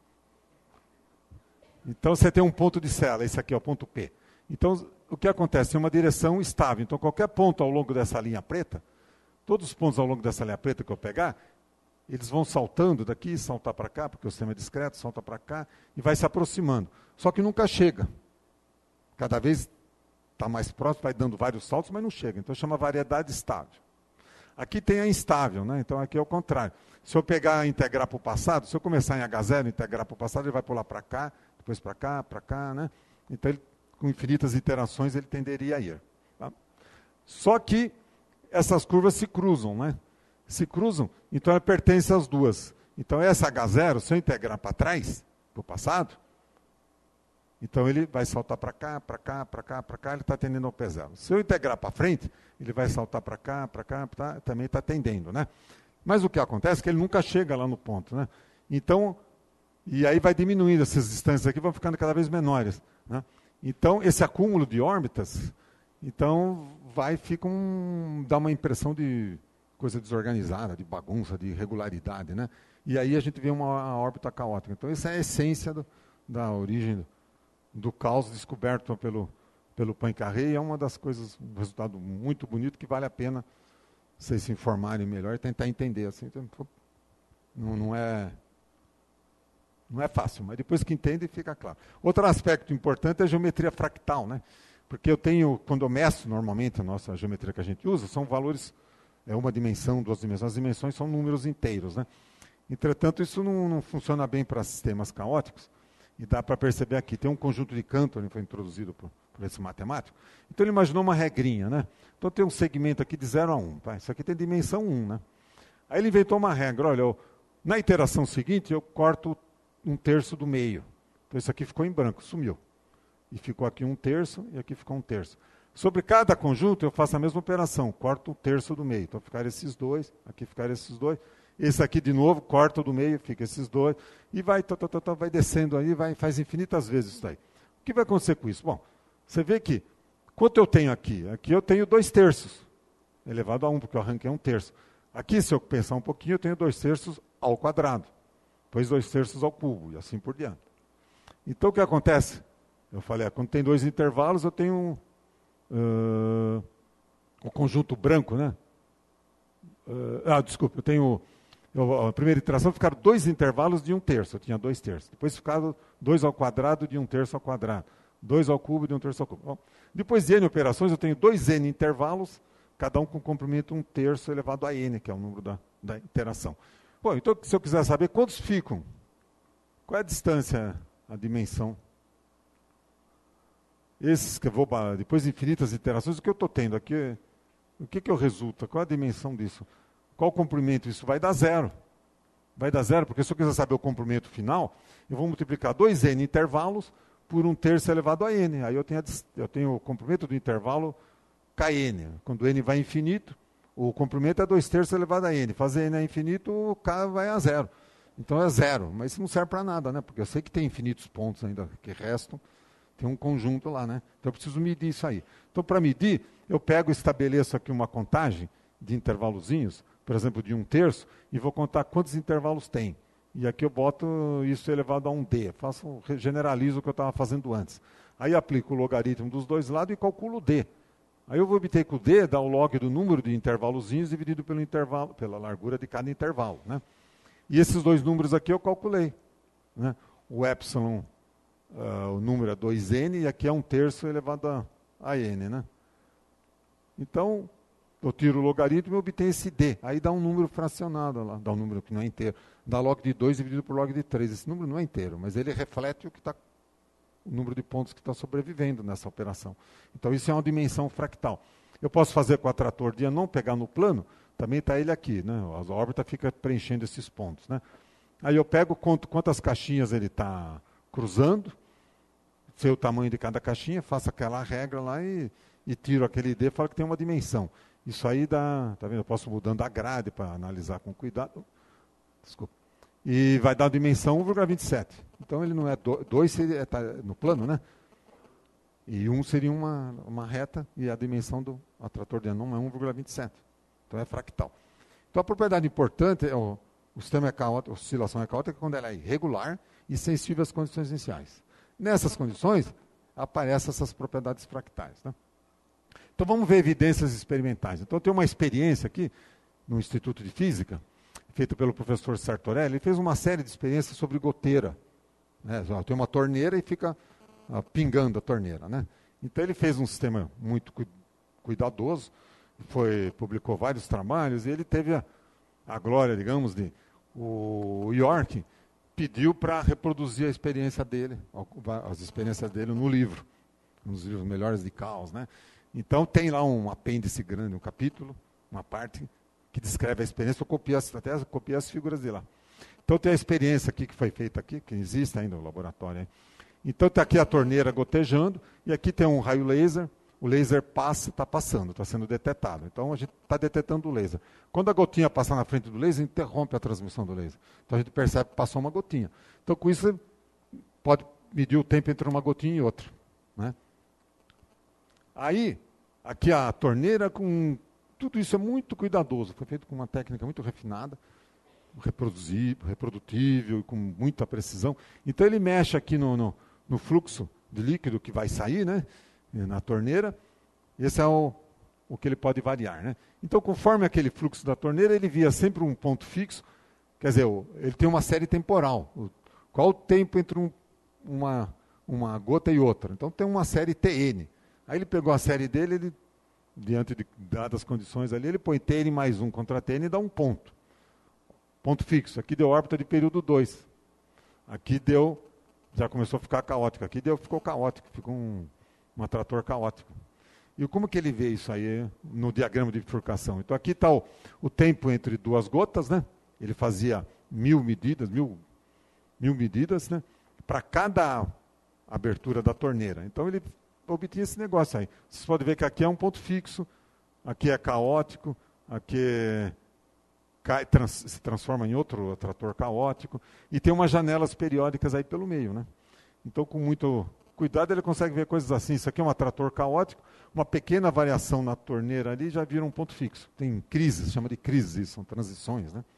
Então você tem um ponto de cela, esse aqui é o ponto P. Então o que acontece? Tem uma direção estável, então qualquer ponto ao longo dessa linha preta, todos os pontos ao longo dessa linha preta que eu pegar, eles vão saltando daqui, saltar para cá, porque o sistema é discreto, salta para cá, e vai se aproximando. Só que nunca chega. Cada vez está mais próximo, vai dando vários saltos, mas não chega. Então chama variedade estável. Aqui tem a instável, né? Então aqui é o contrário. Se eu pegar e integrar para o passado, se eu começar em H zero e integrar para o passado, ele vai pular para cá, depois para cá, para cá, né? Então ele, com infinitas iterações ele tenderia a ir. Tá? Só que essas curvas se cruzam, né? Se cruzam, então ela pertence às duas. Então essa H zero, se eu integrar para trás, para o passado, então ele vai saltar para cá, para cá, para cá, para cá, ele está tendendo ao P zero. Se eu integrar para frente, ele vai saltar para cá, para cá, tá, também está tendendo, né? Mas o que acontece é que ele nunca chega lá no ponto, né? Então, e aí vai diminuindo, essas distâncias aqui vão ficando cada vez menores, né? Então, esse acúmulo de órbitas, então vai, fica um, dá uma impressão de coisa desorganizada, de bagunça, de irregularidade, né? E aí a gente vê uma órbita caótica. Então, essa é a essência do, da origem do, do caos descoberto pelo, pelo Poincaré, e é uma das coisas, um resultado muito bonito que vale a pena vocês se informarem melhor e tentar entender. Assim, não, não, é, não é fácil, mas depois que entende, fica claro. Outro aspecto importante é a geometria fractal, né? Porque eu tenho, quando eu meço normalmente a nossa geometria que a gente usa, são valores, é uma dimensão, duas dimensões, as dimensões são números inteiros, né? Entretanto, isso não, não funciona bem para sistemas caóticos, e dá para perceber aqui, tem um conjunto de Cantor, que foi introduzido por, por esse matemático. Então ele imaginou uma regrinha, né? Então tem um segmento aqui de zero a um, tá? Isso aqui tem dimensão um, né? Aí ele inventou uma regra, olha, eu, na iteração seguinte eu corto um terço do meio. Então isso aqui ficou em branco, sumiu. E ficou aqui um terço e aqui ficou um terço. Sobre cada conjunto eu faço a mesma operação, corto um terço do meio. Então ficaram esses dois, aqui ficaram esses dois. Esse aqui de novo, corta do meio, fica esses dois, e vai, tá, tá, tá, vai descendo aí, vai, faz infinitas vezes isso daí. O que vai acontecer com isso? Bom, você vê que, quanto eu tenho aqui? Aqui eu tenho dois terços, elevado a um, porque eu arranquei um terço. Aqui, se eu pensar um pouquinho, eu tenho dois terços ao quadrado, depois dois terços ao cubo, e assim por diante. Então, o que acontece? Eu falei, ah, quando tem dois intervalos, eu tenho um, uh, um conjunto branco, né? Uh, ah, desculpa, eu tenho... Eu, a primeira iteração ficaram dois intervalos de um terço, eu tinha dois terços. Depois ficaram dois ao quadrado de um terço ao quadrado. Dois ao cubo de um terço ao cubo. Bom, depois de n operações, eu tenho dois n intervalos, cada um com comprimento um terço elevado a n, que é o número da, da iteração. Bom, então, se eu quiser saber quantos ficam, qual é a distância, a dimensão? Esses que eu vou, depois de infinitas iterações, o que eu estou tendo aqui, o que, que eu resulta? Qual é a dimensão disso? Qual o comprimento? Isso vai dar zero. Vai dar zero, porque se eu quiser saber o comprimento final, eu vou multiplicar dois n intervalos por um terço elevado a n. Aí eu tenho, a, eu tenho o comprimento do intervalo kn. Quando n vai infinito, o comprimento é dois terços elevado a n. Fazer n a infinito, o k vai a zero. Então é zero. Mas isso não serve para nada, né? Porque eu sei que tem infinitos pontos ainda que restam. Tem um conjunto lá, né? Então eu preciso medir isso aí. Então, para medir, eu pego e estabeleço aqui uma contagem de intervalozinhos, por exemplo, de um terço, e vou contar quantos intervalos tem. E aqui eu boto isso elevado a um d. Faço, generalizo o que eu estava fazendo antes. Aí aplico o logaritmo dos dois lados e calculo o d. Aí eu vou obter que o d dá o log do número de intervalozinhos dividido pelo intervalo, pela largura de cada intervalo, né? E esses dois números aqui eu calculei, né? O epsilon, uh, o número é dois n, e aqui é um terço elevado a, a n, né? Então, Eu tiro o logaritmo e obtenho esse D. Aí dá um número fracionado lá, dá um número que não é inteiro. Dá log de dois dividido por log de três. Esse número não é inteiro, mas ele reflete o que está, o número de pontos que está sobrevivendo nessa operação. Então isso é uma dimensão fractal. Eu posso fazer com o atrator de não pegar no plano, também está ele aqui, né? A órbita fica preenchendo esses pontos, né? Aí eu pego, conto quantas caixinhas ele está cruzando, sei o tamanho de cada caixinha, faço aquela regra lá e, e tiro aquele D e falo que tem uma dimensão. Isso aí dá, tá vendo? Eu posso mudando a grade para analisar com cuidado. Desculpa. E vai dar a dimensão um vírgula vinte e sete. Então ele não é dois, seria tá no plano, né? E um seria uma, uma reta e a dimensão do atrator de Anon é um vírgula vinte e sete. Então é fractal. Então a propriedade importante é o, o sistema é caótico, a oscilação é caótica quando ela é irregular e sensível às condições iniciais. Nessas condições aparecem essas propriedades fractais, né? Então vamos ver evidências experimentais. Então eu tenho uma experiência aqui no Instituto de Física, feita pelo professor Sartorelli. Ele fez uma série de experiências sobre goteira, né? Tem uma torneira e fica ah, pingando a torneira, né? Então ele fez um sistema muito cu cuidadoso, foi, publicou vários trabalhos e ele teve a, a glória, digamos, de o York pediu para reproduzir a experiência dele, as experiências dele no livro, nos livros melhores de Caos, né? Então tem lá um apêndice grande, um capítulo, uma parte que descreve a experiência, eu copiei as, até copiei as figuras de lá. Então tem a experiência aqui que foi feita aqui, que existe ainda no laboratório. Hein? Então está aqui a torneira gotejando, e aqui tem um raio laser, o laser passa, está passando, está sendo detectado. Então a gente está detectando o laser. Quando a gotinha passa na frente do laser, interrompe a transmissão do laser. Então a gente percebe que passou uma gotinha. Então com isso você pode medir o tempo entre uma gotinha e outra, né? Aí, aqui a torneira, com tudo isso é muito cuidadoso, foi feito com uma técnica muito refinada, reprodutível, com muita precisão. Então ele mexe aqui no, no, no fluxo de líquido que vai sair, né, na torneira. Esse é o, o que ele pode variar, né? Então, conforme aquele fluxo da torneira, ele via sempre um ponto fixo, quer dizer, ele tem uma série temporal. Qual o tempo entre um, uma, uma gota e outra? Então tem uma série T N. Aí ele pegou a série dele, ele, diante de dadas as condições ali, ele põe T N mais um contra T N e dá um ponto. Ponto fixo. Aqui deu órbita de período dois. Aqui deu, já começou a ficar caótico. Aqui deu, ficou caótico, ficou um, um atrator caótico. E como que ele vê isso aí no diagrama de bifurcação? Então aqui está o, o tempo entre duas gotas, né? Ele fazia mil medidas, mil, mil medidas, né? Para cada abertura da torneira. Então ele obtinha esse negócio aí. Vocês podem ver que aqui é um ponto fixo, aqui é caótico, aqui é, cai, trans, se transforma em outro atrator caótico, e tem umas janelas periódicas aí pelo meio, né? Então, com muito cuidado, ele consegue ver coisas assim. Isso aqui é um atrator caótico, uma pequena variação na torneira ali já vira um ponto fixo. Tem crises, chama de crises, são transições, né?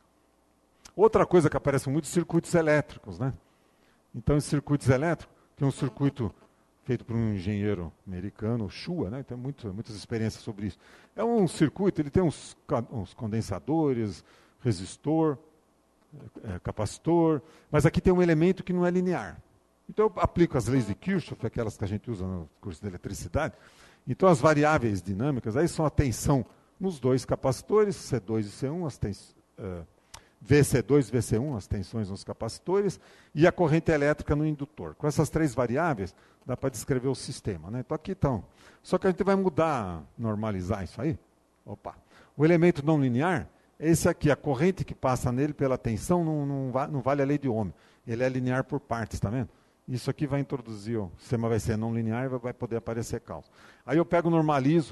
Outra coisa que aparece muito, circuitos elétricos, né? Então, esses circuitos elétricos, tem um circuito feito por um engenheiro americano, o Shua, né? Tem muito, muitas experiências sobre isso. É um circuito, ele tem uns, uns condensadores, resistor, é, capacitor, mas aqui tem um elemento que não é linear. Então eu aplico as leis de Kirchhoff, aquelas que a gente usa no curso de eletricidade. Então as variáveis dinâmicas aí são a tensão nos dois capacitores, C dois e C um, as tens, uh, V C dois e V C um, as tensões nos capacitores, e a corrente elétrica no indutor. Com essas três variáveis, dá para descrever o sistema, né? Então aqui estão. Só que a gente vai mudar, normalizar isso aí. Opa. O elemento não linear é esse aqui, a corrente que passa nele pela tensão não, não, va não vale a lei de Ohm. Ele é linear por partes, está vendo? Isso aqui vai introduzir, o sistema vai ser não linear e vai poder aparecer causa. Aí eu pego, normalizo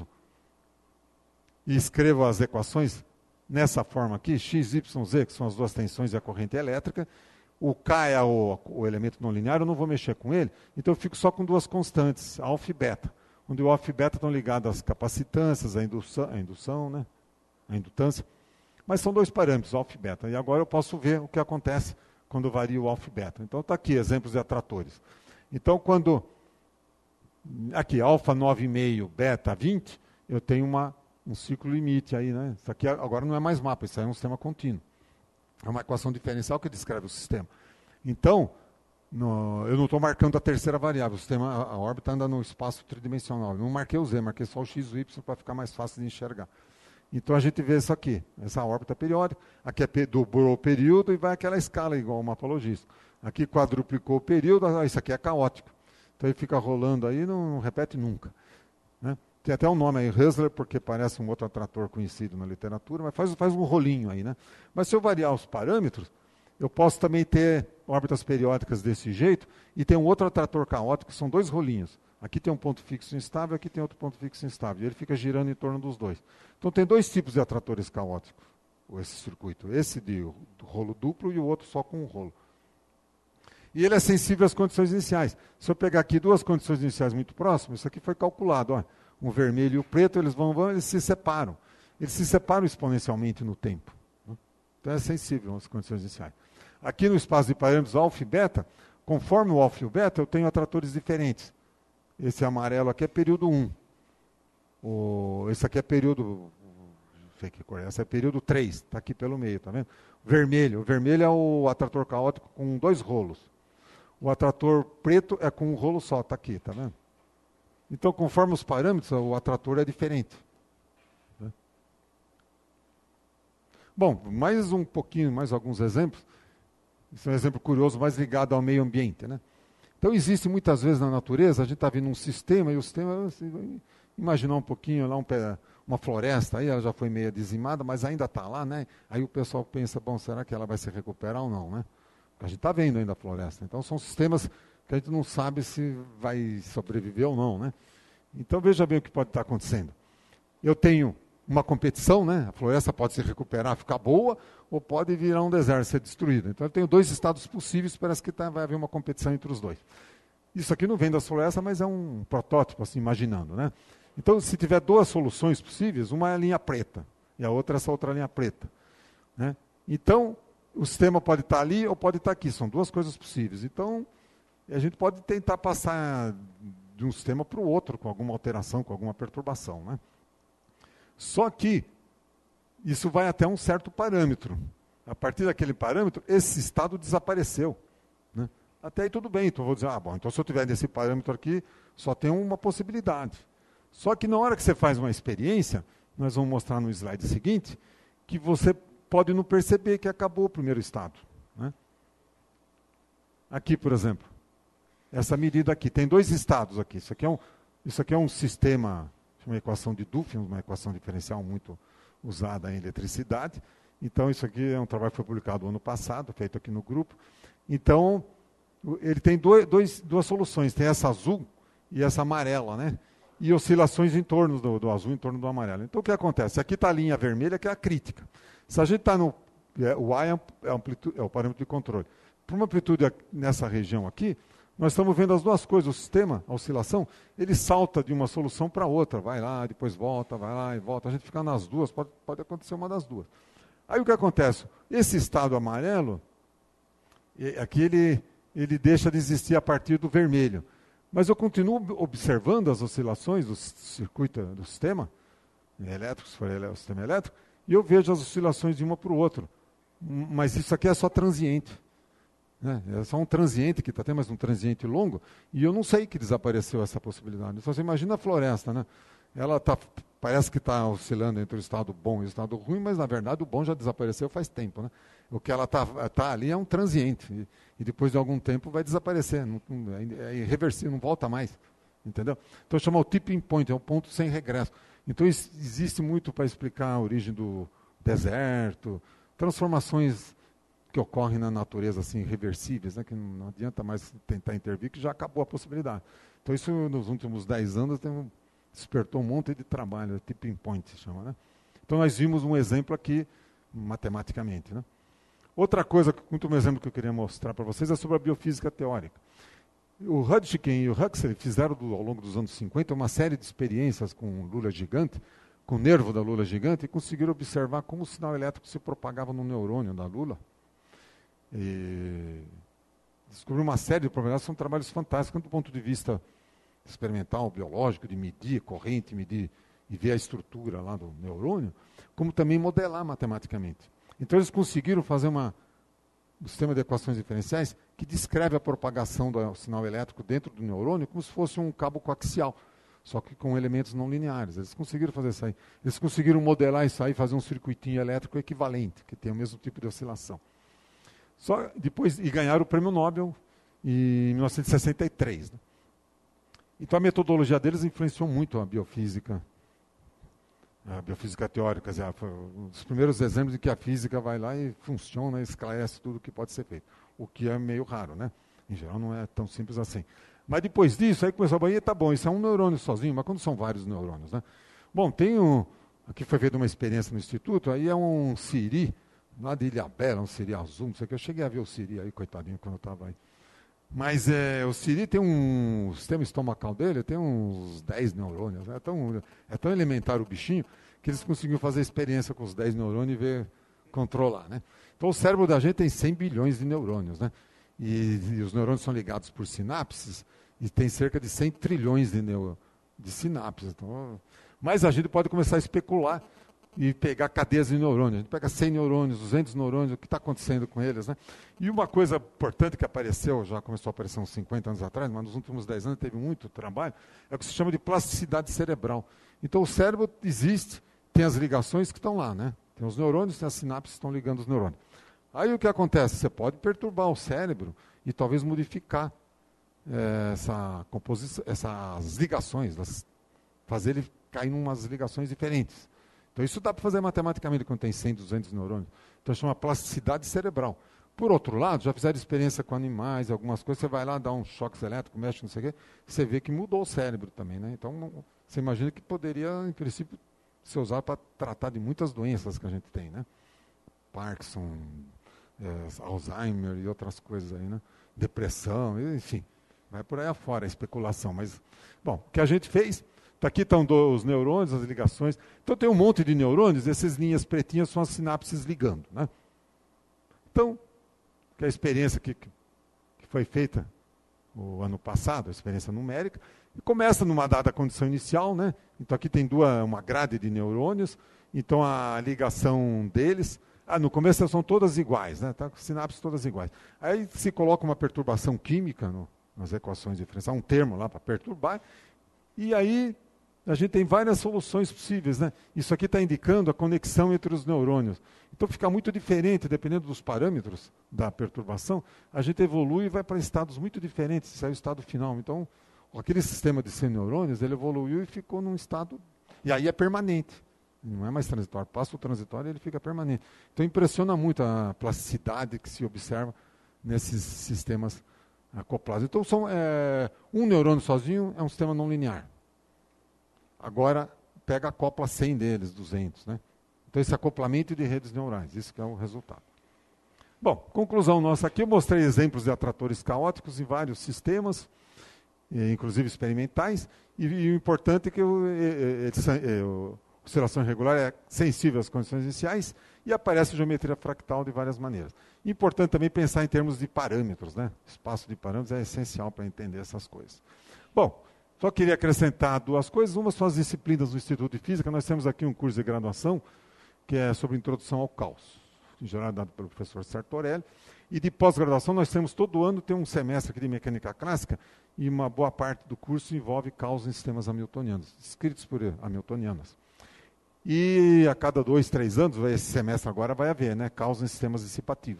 e escrevo as equações nessa forma aqui, x, y, z, que são as duas tensões e a corrente elétrica. O K é o, o elemento não linear, eu não vou mexer com ele, então eu fico só com duas constantes, alfa e beta, onde o alfa e beta estão ligados às capacitâncias, à indução, à indução, né? À indutância. Mas são dois parâmetros, alfa e beta. E agora eu posso ver o que acontece quando varia o alfa e beta. Então está aqui, exemplos de atratores. Então quando, aqui, alfa nove vírgula cinco, beta vinte, eu tenho uma, um ciclo limite aí, né? Isso aqui agora não é mais mapa, isso aí é um sistema contínuo. É uma equação diferencial que descreve o sistema. Então, No, eu não estou marcando a terceira variável, o sistema, a, a órbita anda no espaço tridimensional. Eu não marquei o Z, marquei só o X e o Y para ficar mais fácil de enxergar. Então a gente vê isso aqui, essa órbita periódica. Aqui é dobrou o período e vai aquela escala igual o mapologista. Aqui quadruplicou o período, isso aqui é caótico. Então ele fica rolando aí e não, não repete nunca. Né? Tem até um nome aí, Hustler, porque parece um outro atrator conhecido na literatura, mas faz, faz um rolinho aí. Né? Mas se eu variar os parâmetros, eu posso também ter órbitas periódicas desse jeito e tem um outro atrator caótico, que são dois rolinhos. Aqui tem um ponto fixo instável, aqui tem outro ponto fixo instável. E ele fica girando em torno dos dois. Então tem dois tipos de atratores caóticos, esse circuito. Esse de rolo duplo e o outro só com um rolo. E ele é sensível às condições iniciais. Se eu pegar aqui duas condições iniciais muito próximas, isso aqui foi calculado. Ó, o vermelho e o preto, eles vão, vão, eles se separam. Eles se separam exponencialmente no tempo. Né? Então é sensível às condições iniciais. Aqui no espaço de parâmetros alfa e beta, conforme o alfa e o beta, eu tenho atratores diferentes. Esse amarelo aqui é período um. O, esse aqui é período... Não sei que cor é. Esse é período três. Está aqui pelo meio, tá vendo? Vermelho. O vermelho é o atrator caótico com dois rolos. O atrator preto é com um rolo só. Está aqui, tá vendo? Então, conforme os parâmetros, o atrator é diferente. Né? Bom, mais um pouquinho, mais alguns exemplos. Esse é um exemplo curioso, mais ligado ao meio ambiente, né? Então, existe muitas vezes na natureza, a gente está vendo um sistema, e o sistema, você vai imaginar um pouquinho, lá um, uma floresta, aí ela já foi meio dizimada, mas ainda está lá, né? Aí o pessoal pensa, bom, será que ela vai se recuperar ou não, né? Porque a gente está vendo ainda a floresta. Então, são sistemas que a gente não sabe se vai sobreviver ou não, né? Então, veja bem o que pode estar acontecendo. Eu tenho uma competição, né? A floresta pode se recuperar, ficar boa, ou pode virar um deserto, ser destruída. Então eu tenho dois estados possíveis, parece que tá, vai haver uma competição entre os dois. Isso aqui não vem da floresta, mas é um protótipo, assim, imaginando. Né? Então, se tiver duas soluções possíveis, uma é a linha preta, e a outra é essa outra linha preta. Né? Então, o sistema pode estar ali ou pode estar aqui, são duas coisas possíveis. Então, a gente pode tentar passar de um sistema para o outro, com alguma alteração, com alguma perturbação. Né? Só que isso vai até um certo parâmetro. A partir daquele parâmetro, esse estado desapareceu. Né? Até aí tudo bem, então eu vou dizer, ah, bom, então se eu tiver nesse parâmetro aqui, só tem uma possibilidade. Só que na hora que você faz uma experiência, nós vamos mostrar no slide seguinte, que você pode não perceber que acabou o primeiro estado. Né? Aqui, por exemplo, essa medida aqui, tem dois estados aqui. Isso aqui é um, isso aqui é um sistema, uma equação de Duffy, uma equação diferencial muito usada em eletricidade. Então, isso aqui é um trabalho que foi publicado ano passado, feito aqui no grupo. Então, ele tem dois, dois, duas soluções, tem essa azul e essa amarela, né? E oscilações em torno do, do azul, em torno do amarelo. Então, o que acontece? Aqui está a linha vermelha, que é a crítica. Se a gente está no... É, o Y é, amplitude, é o parâmetro de controle. Para uma amplitude nessa região aqui, nós estamos vendo as duas coisas. O sistema, a oscilação, ele salta de uma solução para outra. Vai lá, depois volta, vai lá e volta. A gente fica nas duas, pode, pode acontecer uma das duas. Aí o que acontece? Esse estado amarelo, aqui ele, ele deixa de existir a partir do vermelho. Mas eu continuo observando as oscilações do circuito do sistema elétrico, se for o sistema elétrico, e eu vejo as oscilações de uma para o outro. Mas isso aqui é só transiente. Né? É só um transiente que está tendo, mas um transiente longo, e eu não sei que desapareceu essa possibilidade. Então, você imagina a floresta, né? Ela tá, parece que está oscilando entre o estado bom e o estado ruim, mas na verdade o bom já desapareceu faz tempo. Né? O que ela está tá ali é um transiente, e, e depois de algum tempo vai desaparecer, não, não, é irreversível, não volta mais. Entendeu? Então chama o tipping point, é um ponto sem regresso. Então isso, existe muito para explicar a origem do deserto, transformações que ocorrem na natureza, assim, irreversíveis, né, que não adianta mais tentar intervir, que já acabou a possibilidade. Então isso nos últimos dez anos tem um, despertou um monte de trabalho, tipping point se chama. Né? Então nós vimos um exemplo aqui, matematicamente. Né? Outra coisa, muito um exemplo que eu queria mostrar para vocês, é sobre a biofísica teórica. O Röntgen e o Huxley fizeram do, ao longo dos anos cinquenta uma série de experiências com lula gigante, com o nervo da lula gigante, e conseguiram observar como o sinal elétrico se propagava no neurônio da lula. E descobriu uma série de propriedades, são trabalhos fantásticos, tanto do ponto de vista experimental, biológico, de medir corrente, medir e ver a estrutura lá do neurônio, como também modelar matematicamente. Então eles conseguiram fazer uma, o sistema de equações diferenciais, que descreve a propagação do sinal elétrico dentro do neurônio como se fosse um cabo coaxial, só que com elementos não lineares. Eles conseguiram fazer isso aí. Eles conseguiram modelar isso aí e fazer um circuitinho elétrico equivalente, que tem o mesmo tipo de oscilação. Só depois, e ganharam o prêmio Nobel em mil novecentos e sessenta e três. Né? Então a metodologia deles influenciou muito a biofísica, a biofísica teórica. Quer dizer, foi um dos primeiros exemplos em que a física vai lá e funciona, e esclarece tudo o que pode ser feito. O que é meio raro, né? Em geral não é tão simples assim. Mas depois disso, aí começou a banhar, tá bom, isso é um neurônio sozinho, mas quando são vários neurônios, né? Bom, tem um, aqui foi feita uma experiência no instituto, aí é um siri, lá de Ilhabela, um siri azul, não sei o que, eu cheguei a ver o siri aí, coitadinho, quando eu estava aí. Mas é, o siri tem um, o sistema estomacal dele tem uns dez neurônios, né? é, tão, é tão elementar o bichinho, que eles conseguiram fazer experiência com os dez neurônios e ver, controlar, né? Então o cérebro da gente tem cem bilhões de neurônios, né? E, e os neurônios são ligados por sinapses, e tem cerca de cem trilhões de, neo, de sinapses. Então, mas a gente pode começar a especular e pegar cadeias de neurônios. A gente pega cem neurônios, duzentos neurônios, o que está acontecendo com eles, né? E uma coisa importante que apareceu, já começou a aparecer uns cinquenta anos atrás, mas nos últimos dez anos teve muito trabalho, é o que se chama de plasticidade cerebral. Então o cérebro existe, tem as ligações que estão lá, né? Tem os neurônios, tem as sinapses que estão ligando os neurônios. Aí o que acontece? Você pode perturbar o cérebro e talvez modificar é, essa composição, essas ligações, fazer ele cair em umas ligações diferentes. Então isso dá para fazer matematicamente quando tem cem, duzentos neurônios. Então chama plasticidade cerebral. Por outro lado, já fizeram experiência com animais, algumas coisas, você vai lá, dá um choque elétrico, mexe, não sei o quê, você vê que mudou o cérebro também, né? Então não, você imagina que poderia, em princípio, ser usado para tratar de muitas doenças que a gente tem, né? Parkinson, é, Alzheimer e outras coisas aí, né? Depressão, enfim, vai por aí afora a especulação. Mas, bom, o que a gente fez, tá aqui estão os neurônios, as ligações. Então tem um monte de neurônios, essas linhas pretinhas são as sinapses ligando, né? Então, que a experiência que, que foi feita o ano passado, a experiência numérica, e começa numa dada condição inicial, né? Então aqui tem duas, uma grade de neurônios, então a ligação deles, ah, no começo são todas iguais, né? Tá, sinapses todas iguais. Aí se coloca uma perturbação química no, nas equações diferenciais, um termo lá para perturbar, e aí a gente tem várias soluções possíveis, né? Isso aqui está indicando a conexão entre os neurônios. Então fica muito diferente, dependendo dos parâmetros da perturbação, a gente evolui e vai para estados muito diferentes, isso é o estado final. Então, aquele sistema de cem neurônios, ele evoluiu e ficou num estado, e aí é permanente, não é mais transitório, passa o transitório e ele fica permanente. Então impressiona muito a plasticidade que se observa nesses sistemas acoplados. Então são, é, um neurônio sozinho é um sistema não linear. Agora pega acopla cem deles, duzentos, né? Então esse acoplamento de redes neurais, isso que é o resultado. Bom, conclusão nossa aqui, eu mostrei exemplos de atratores caóticos em vários sistemas, inclusive experimentais, e, e o importante é que o, e, e, o, a oscilação irregular é sensível às condições iniciais e aparece geometria fractal de várias maneiras. Importante também pensar em termos de parâmetros, né? Espaço de parâmetros é essencial para entender essas coisas. Bom, só queria acrescentar duas coisas. Uma são as disciplinas do Instituto de Física. Nós temos aqui um curso de graduação que é sobre introdução ao caos, em geral dado pelo professor Sartorelli. E de pós-graduação nós temos todo ano, tem um semestre aqui de mecânica clássica, e uma boa parte do curso envolve caos em sistemas hamiltonianos, escritos por hamiltonianos. E a cada dois, três anos, esse semestre agora vai haver, né, caos em sistemas dissipativos.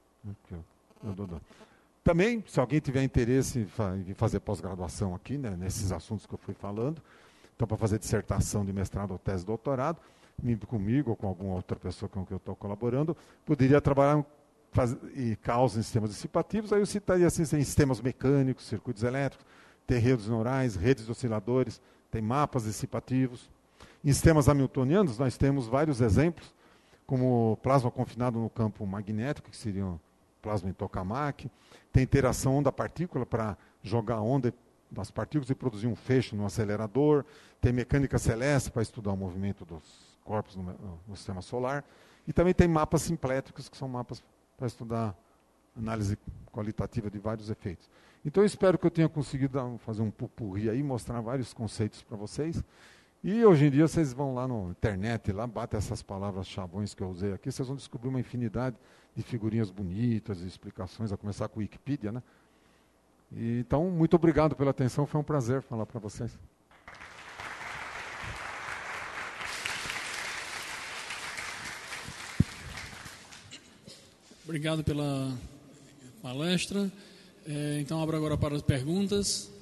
Também, se alguém tiver interesse em fazer pós-graduação aqui, né, nesses assuntos que eu fui falando, então para fazer dissertação de mestrado ou tese de doutorado, comigo ou com alguma outra pessoa com quem eu estou colaborando, poderia trabalhar faz, e caos em sistemas dissipativos, aí eu citaria assim, em sistemas mecânicos, circuitos elétricos, tem redes neurais, redes de osciladores, tem mapas dissipativos. Em sistemas hamiltonianos, nós temos vários exemplos, como plasma confinado no campo magnético, que seria o plasma em tokamak, tem interação onda-partícula para jogar a onda das partículas e produzir um feixe no acelerador, tem mecânica celeste para estudar o movimento dos corpos no, no sistema solar, e também tem mapas simplétricos, que são mapas para estudar análise qualitativa de vários efeitos. Então eu espero que eu tenha conseguido dar, fazer um pupurri aí, mostrar vários conceitos para vocês, E hoje em dia vocês vão lá na internet, lá batem essas palavras chavões que eu usei aqui, vocês vão descobrir uma infinidade de figurinhas bonitas, e explicações, a começar com o Wikipedia, né? E, então, muito obrigado pela atenção, foi um prazer falar para vocês. Obrigado pela palestra. É, então, abro agora para as perguntas.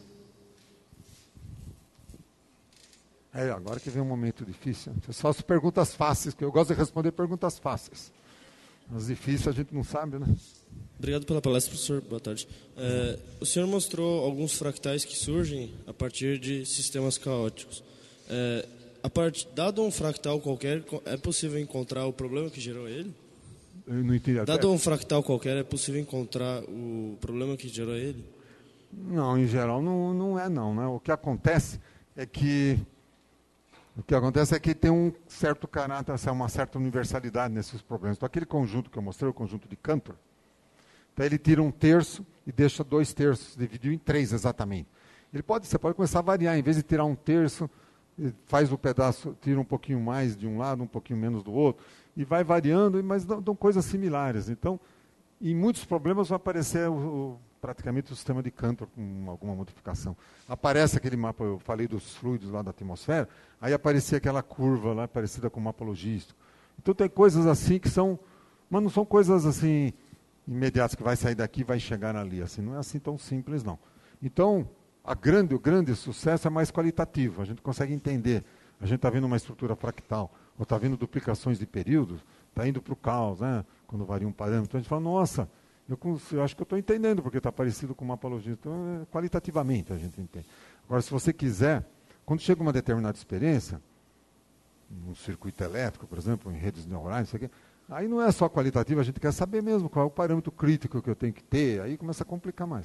É, agora que vem um momento difícil. Só as perguntas fáceis, que eu gosto de responder perguntas fáceis. As difíceis a gente não sabe, né? Obrigado pela palestra, professor. Boa tarde. É, o senhor mostrou alguns fractais que surgem a partir de sistemas caóticos. É, a part... Dado um fractal qualquer, é possível encontrar o problema que gerou ele? Eu não entendi. Dado um fractal qualquer, é possível encontrar o problema que gerou ele? Não, em geral não, não é não, né? O que acontece é que o que acontece é que tem um certo caráter, uma certa universalidade nesses problemas. Então, aquele conjunto que eu mostrei, o conjunto de Cantor, então ele tira um terço e deixa dois terços, dividiu em três exatamente. Ele pode, você pode começar a variar, em vez de tirar um terço, faz o pedaço, tira um pouquinho mais de um lado, um pouquinho menos do outro, e vai variando, mas dão, dão coisas similares. Então, em muitos problemas vai aparecer o, o, praticamente o sistema de Cantor com alguma modificação. Aparece aquele mapa, eu falei dos fluidos lá da atmosfera, aí aparecia aquela curva lá parecida com o mapa logístico. Então tem coisas assim que são, mas não são coisas assim imediatas que vai sair daqui e vai chegar ali. Assim, não é assim tão simples, não. Então, a grande, o grande sucesso é mais qualitativo. A gente consegue entender. A gente está vendo uma estrutura fractal, ou está vendo duplicações de períodos, está indo para o caos, né? Quando varia um parâmetro. Então a gente fala, nossa, eu, eu acho que eu estou entendendo, porque está parecido com o mapa logístico. Então, é, qualitativamente a gente entende. Agora, se você quiser, quando chega uma determinada experiência, num circuito elétrico, por exemplo, em redes neurais, isso aqui, aí não é só qualitativo, a gente quer saber mesmo qual é o parâmetro crítico que eu tenho que ter, aí começa a complicar mais.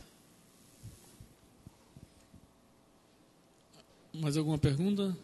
Mais alguma pergunta?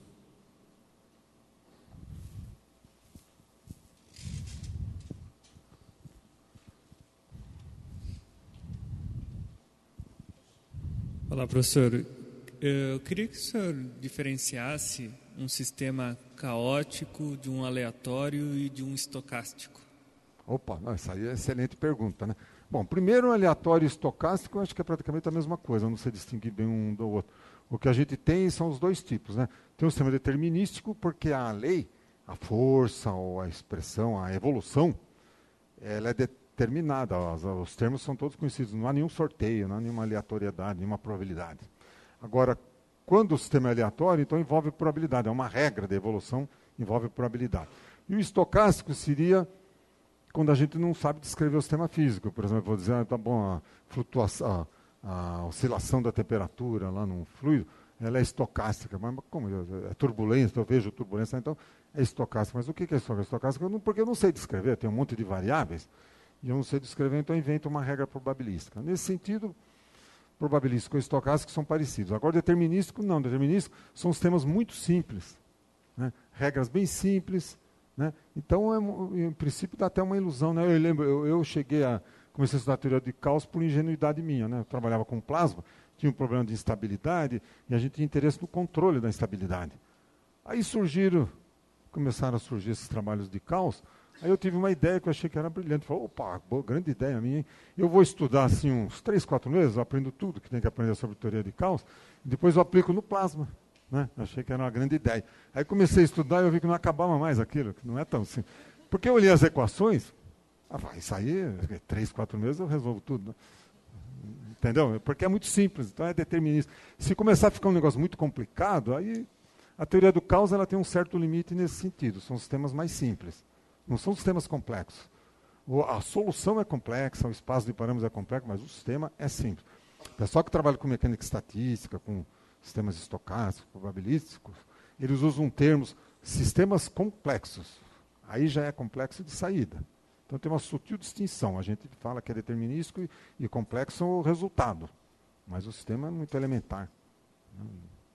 Olá, professor. Eu queria que o senhor diferenciasse um sistema caótico de um aleatório e de um estocástico. Opa, não, essa aí é excelente pergunta, né? Bom, primeiro, aleatório e estocástico, eu acho que é praticamente a mesma coisa, eu não sei distinguir bem um do outro. O que a gente tem são os dois tipos, né? Tem o sistema determinístico, porque a lei, a força, ou a expressão, a evolução, ela é determinada, os, os termos são todos conhecidos, não há nenhum sorteio, não há nenhuma aleatoriedade, nenhuma probabilidade. Agora, quando o sistema é aleatório, então envolve probabilidade, é uma regra da evolução, envolve probabilidade. E o estocástico seria quando a gente não sabe descrever o sistema físico. Por exemplo, eu vou dizer, ah, tá bom, a flutuação, a, a oscilação da temperatura lá num fluido, ela é estocástica. Mas como? É turbulência, eu vejo turbulência, então é estocástica. Mas o que é estocástica? Porque eu não sei descrever, tem um monte de variáveis, e eu não sei descrever, então eu invento uma regra probabilística. Nesse sentido, probabilístico e estocástico são parecidos. Agora, determinístico, não. Determinístico são sistemas muito simples, né? Regras bem simples, né? Então, é, em princípio, dá até uma ilusão, né? Eu lembro, eu, eu cheguei a comecei a estudar a teoria de caos por ingenuidade minha, né? Eu trabalhava com plasma, tinha um problema de instabilidade e a gente tinha interesse no controle da instabilidade. Aí surgiram, começaram a surgir esses trabalhos de caos. Aí eu tive uma ideia que eu achei que era brilhante. Falei, opa, boa, grande ideia minha, hein? Eu vou estudar assim uns três, quatro meses, eu aprendo tudo que tem que aprender sobre teoria de caos, e depois eu aplico no plasma. Né? Achei que era uma grande ideia. Aí comecei a estudar e eu vi que não acabava mais aquilo, que não é tão simples. Porque eu olhei as equações, ah, vai, isso aí, três, quatro meses eu resolvo tudo. Né? Entendeu? Porque é muito simples, então é determinista. Se começar a ficar um negócio muito complicado, aí a teoria do caos ela tem um certo limite nesse sentido. São sistemas mais simples. Não são sistemas complexos. A solução é complexa, o espaço de parâmetros é complexo, mas o sistema é simples. O pessoal que trabalha com mecânica estatística, com sistemas estocásticos, probabilísticos, eles usam termos sistemas complexos. Aí já é complexo de saída. Então tem uma sutil distinção. A gente fala que é determinístico e, e complexo é o resultado. Mas o sistema é muito elementar. Não,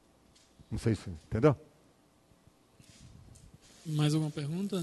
não sei se... Entendeu? Mais alguma pergunta?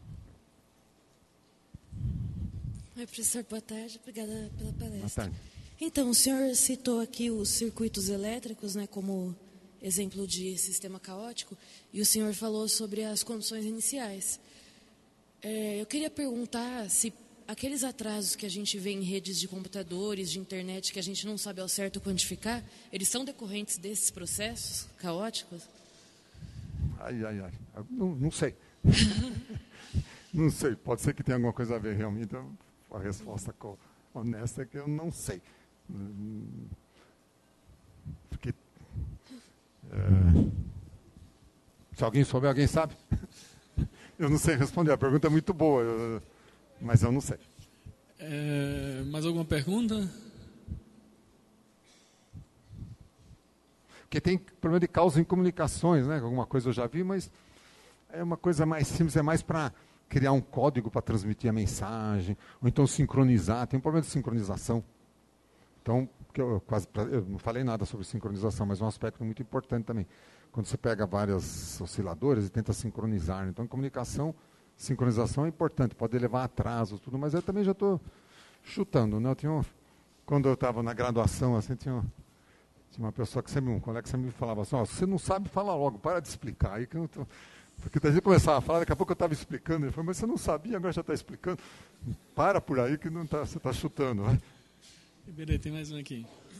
Oi, professor, boa tarde. Obrigada pela palestra. Boa tarde. Então, o senhor citou aqui os circuitos elétricos, né, como exemplo de sistema caótico, e o senhor falou sobre as condições iniciais. É, eu queria perguntar se aqueles atrasos que a gente vê em redes de computadores, de internet, que a gente não sabe ao certo quantificar, eles são decorrentes desses processos caóticos? Ai, ai, ai. Não, não sei. Não sei. Pode ser que tenha alguma coisa a ver, realmente. A resposta honesta é que eu não sei. Porque... É, se alguém souber, alguém sabe? Eu não sei responder. A pergunta é muito boa, eu, mas eu não sei. É, mais alguma pergunta? Porque tem problema de causa em comunicações, né? Alguma coisa eu já vi, mas é uma coisa mais simples, é mais para criar um código para transmitir a mensagem, ou então sincronizar. Tem um problema de sincronização. Então, que eu, quase, eu não falei nada sobre sincronização, mas é um aspecto muito importante também. Quando você pega vários osciladores e tenta sincronizar. Então, em comunicação, sincronização é importante, pode levar a atrasos, tudo, mas eu também já estou chutando, né? Eu tinha um, quando eu estava na graduação, assim, tinha, tinha uma pessoa que sempre, um colega que sempre me falava assim, oh, você não sabe, fala logo, para de explicar. Aí que eu tô, porque a gente começava a falar, daqui a pouco eu estava explicando, ele falou, mas você não sabia, agora já está explicando. Para por aí que não tá, você está chutando, né? Beleza, tem mais um aqui.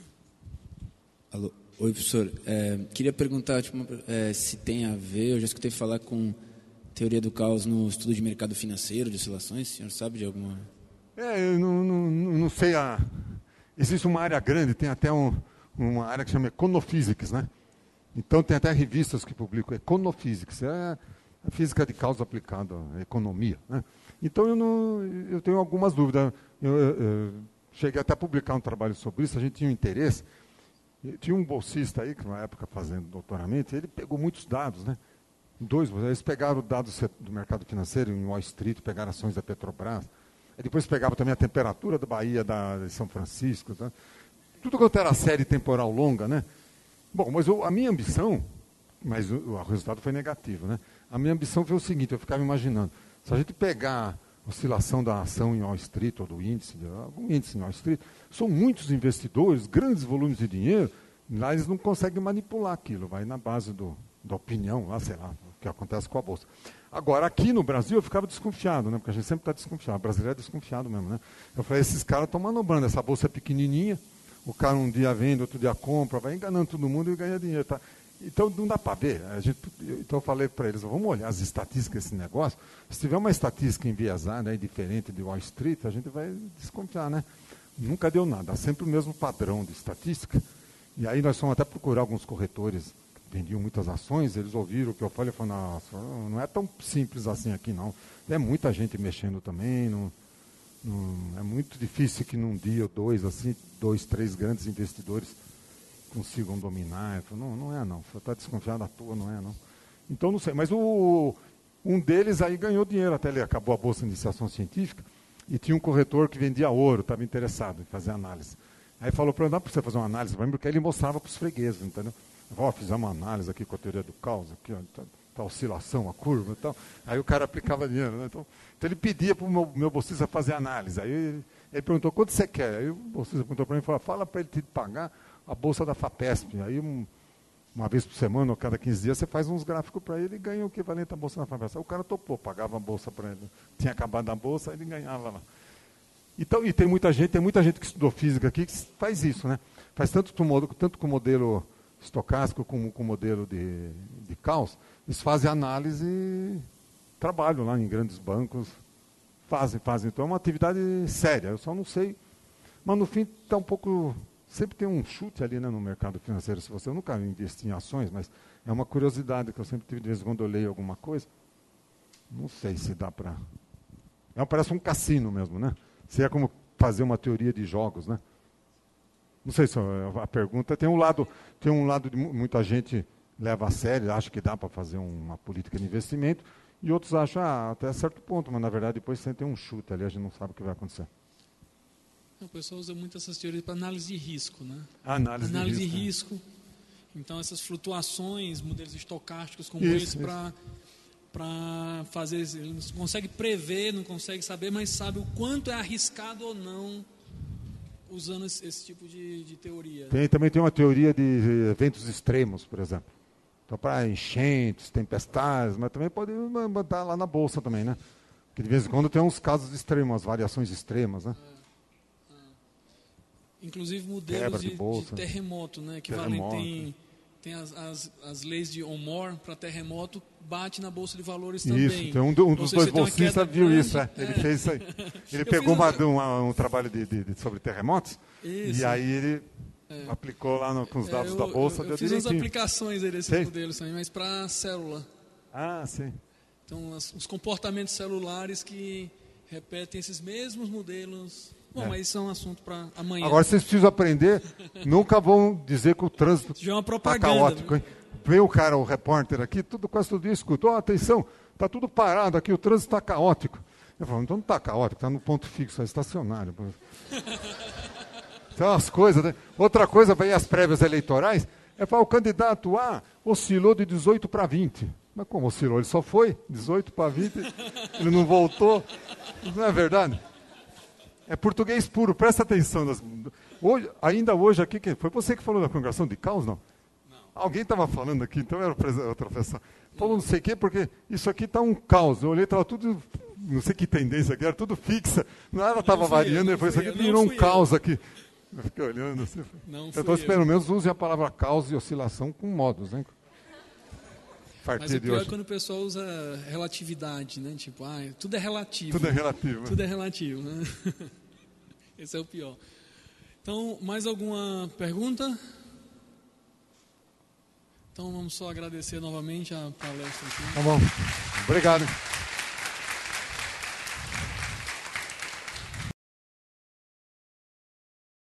Alô. Oi, professor. É, queria perguntar tipo, é, se tem a ver, eu já escutei falar com teoria do caos no estudo de mercado financeiro, de oscilações, o senhor sabe de alguma... É, eu não, não, não sei, a... existe uma área grande, tem até um, uma área que chama Econophysics, né? Então tem até revistas que publicam Econophysics, é a física de causa aplicada à economia, né? Então eu, não, eu tenho algumas dúvidas, eu, eu, eu cheguei até a publicar um trabalho sobre isso, a gente tinha um interesse. Tinha um bolsista aí, que na época fazendo doutoramento, ele pegou muitos dados, né? Dois, eles pegaram dados do mercado financeiro em Wall Street, pegaram ações da Petrobras, aí depois pegavam também a temperatura da Bahia, da, de São Francisco, tá? Tudo quanto era série temporal longa, né? Bom, mas eu, a minha ambição, mas o, o resultado foi negativo, né? A minha ambição foi o seguinte, eu ficava imaginando, se a gente pegar a oscilação da ação em Wall Street, ou do índice, de, algum índice em Wall Street, são muitos investidores, grandes volumes de dinheiro, lá eles não conseguem manipular aquilo, vai na base do, da opinião, lá, sei lá, o que acontece com a Bolsa. Agora, aqui no Brasil, eu ficava desconfiado, né, porque a gente sempre está desconfiado, o brasileiro é desconfiado mesmo, né? Eu falei, esses caras estão manobrando, essa Bolsa é pequenininha, o cara um dia vende, outro dia compra, vai enganando todo mundo e ganha dinheiro, tá? Então, não dá para ver. A gente, então, eu falei para eles, vamos olhar as estatísticas desse negócio. Se tiver uma estatística enviesada, né, diferente de Wall Street, a gente vai desconfiar, né? Nunca deu nada, há sempre o mesmo padrão de estatística. E aí nós fomos até procurar alguns corretores que vendiam muitas ações, eles ouviram o que eu falei e falaram, nossa, não é tão simples assim aqui, não. É muita gente mexendo também, não, não, é muito difícil que num dia ou dois, assim, dois, três grandes investidores consigam dominar. Eu falei, não, não é não, você está desconfiado à toa, não é não. Então não sei, mas o, um deles aí ganhou dinheiro, até ele acabou a Bolsa de Iniciação Científica, e tinha um corretor que vendia ouro, estava interessado em fazer análise. Aí falou para ele, dá para você fazer uma análise para mim, porque aí ele mostrava para os fregueses, entendeu? Ó, oh, fizemos uma análise aqui com a teoria do caos, aqui, ó, tá, tá a oscilação, a curva e tal. Aí o cara aplicava dinheiro, né? Então, então ele pedia para o meu, meu bolsista fazer análise. Aí ele, ele perguntou, quanto você quer? Aí o bolsista perguntou para mim, falou, fala para ele te pagar a bolsa da FAPESP. Aí um, uma vez por semana, ou cada quinze dias, você faz uns gráficos para ele e ganha o equivalente à bolsa da FAPESP. Aí o cara topou, pagava a bolsa para ele. Tinha acabado a bolsa, aí ele ganhava lá. Então, e tem muita gente, tem muita gente que estudou física aqui que faz isso, né? Faz tanto com, tanto com o modelo estocástico como com o modelo de, de caos, eles fazem análise e trabalham lá em grandes bancos, fazem, fazem. Então é uma atividade séria, eu só não sei, mas no fim está um pouco, sempre tem um chute ali, né, no mercado financeiro, se você, eu nunca investi em ações, mas é uma curiosidade que eu sempre tive de vez em quando eu leio alguma coisa, não sei se dá para... É, parece um cassino mesmo, né? Seria como fazer uma teoria de jogos, né? Não sei se a pergunta tem um lado, tem um lado de muita gente leva a sério, acha que dá para fazer uma política de investimento, e outros acham ah, até certo ponto, mas na verdade depois você tem um chute ali, a gente não sabe o que vai acontecer. O pessoal usa muito essas teorias para análise de risco, né? Análise, análise de risco. De risco. Então essas flutuações, modelos estocásticos como isso, esse para para fazer, ele não consegue prever, não consegue saber, mas sabe o quanto é arriscado ou não usando esse, esse tipo de, de teoria. Tem, também tem uma teoria de eventos extremos, por exemplo. Então, para enchentes, tempestades, mas também pode botar lá na bolsa também, né? Porque de vez em quando tem uns casos extremos, variações extremas, né? É, é. Inclusive modelos de, de, de terremoto, né? Que terremoto. valem, tem, tem as, as, as leis de Ohm para terremoto, bate na bolsa de valores também. Isso, tem um, um dos dois bolsistas viu grande, isso, é. Ele é. fez isso aí. Ele pegou uma, uma, um, um trabalho de, de, de, sobre terremotos, isso. E aí ele é. aplicou lá no, com os dados é, eu, da bolsa. Eu, eu deu fiz direitinho. umas aplicações aí desses Sei. modelos também, mas para célula. Ah, sim. Então, as, os comportamentos celulares que repetem esses mesmos modelos. Bom, É. mas isso é um assunto para amanhã. Agora vocês precisam aprender, nunca vão dizer que o trânsito Já é uma está propaganda. caótico, Né? hein? Vê o cara, o repórter aqui, tudo, quase todo dia escuta, oh, atenção, está tudo parado aqui, o trânsito está caótico. Eu falo, então não está caótico, está no ponto fixo, é estacionário. São as coisas, né? Outra coisa, para ir às prévias eleitorais, é falar, o candidato A oscilou de dezoito para vinte. Mas como oscilou? Ele só foi dezoito para vinte, ele não voltou. Não é verdade? É português puro, presta atenção. Nas... Hoje, ainda hoje aqui, quem foi você que falou da congregação de caos, não? Não. Alguém estava falando aqui, então era o professor. Falou não sei o quê, porque isso aqui está um caos. Eu olhei, estava tudo, não sei que tendência aqui, era tudo fixa. Nada estava variando, depois isso aqui virou um caos eu. aqui. Eu fiquei olhando assim. Não então, eu. pelo menos usem a palavra caos e oscilação com modos, né? Mas o pior é quando o pessoal usa relatividade, né? Tipo, ah, tudo é relativo. Tudo é relativo. Tudo é relativo, né? Esse é o pior. Então, mais alguma pergunta? Então, vamos só agradecer novamente a palestra aqui. Tá bom. Obrigado.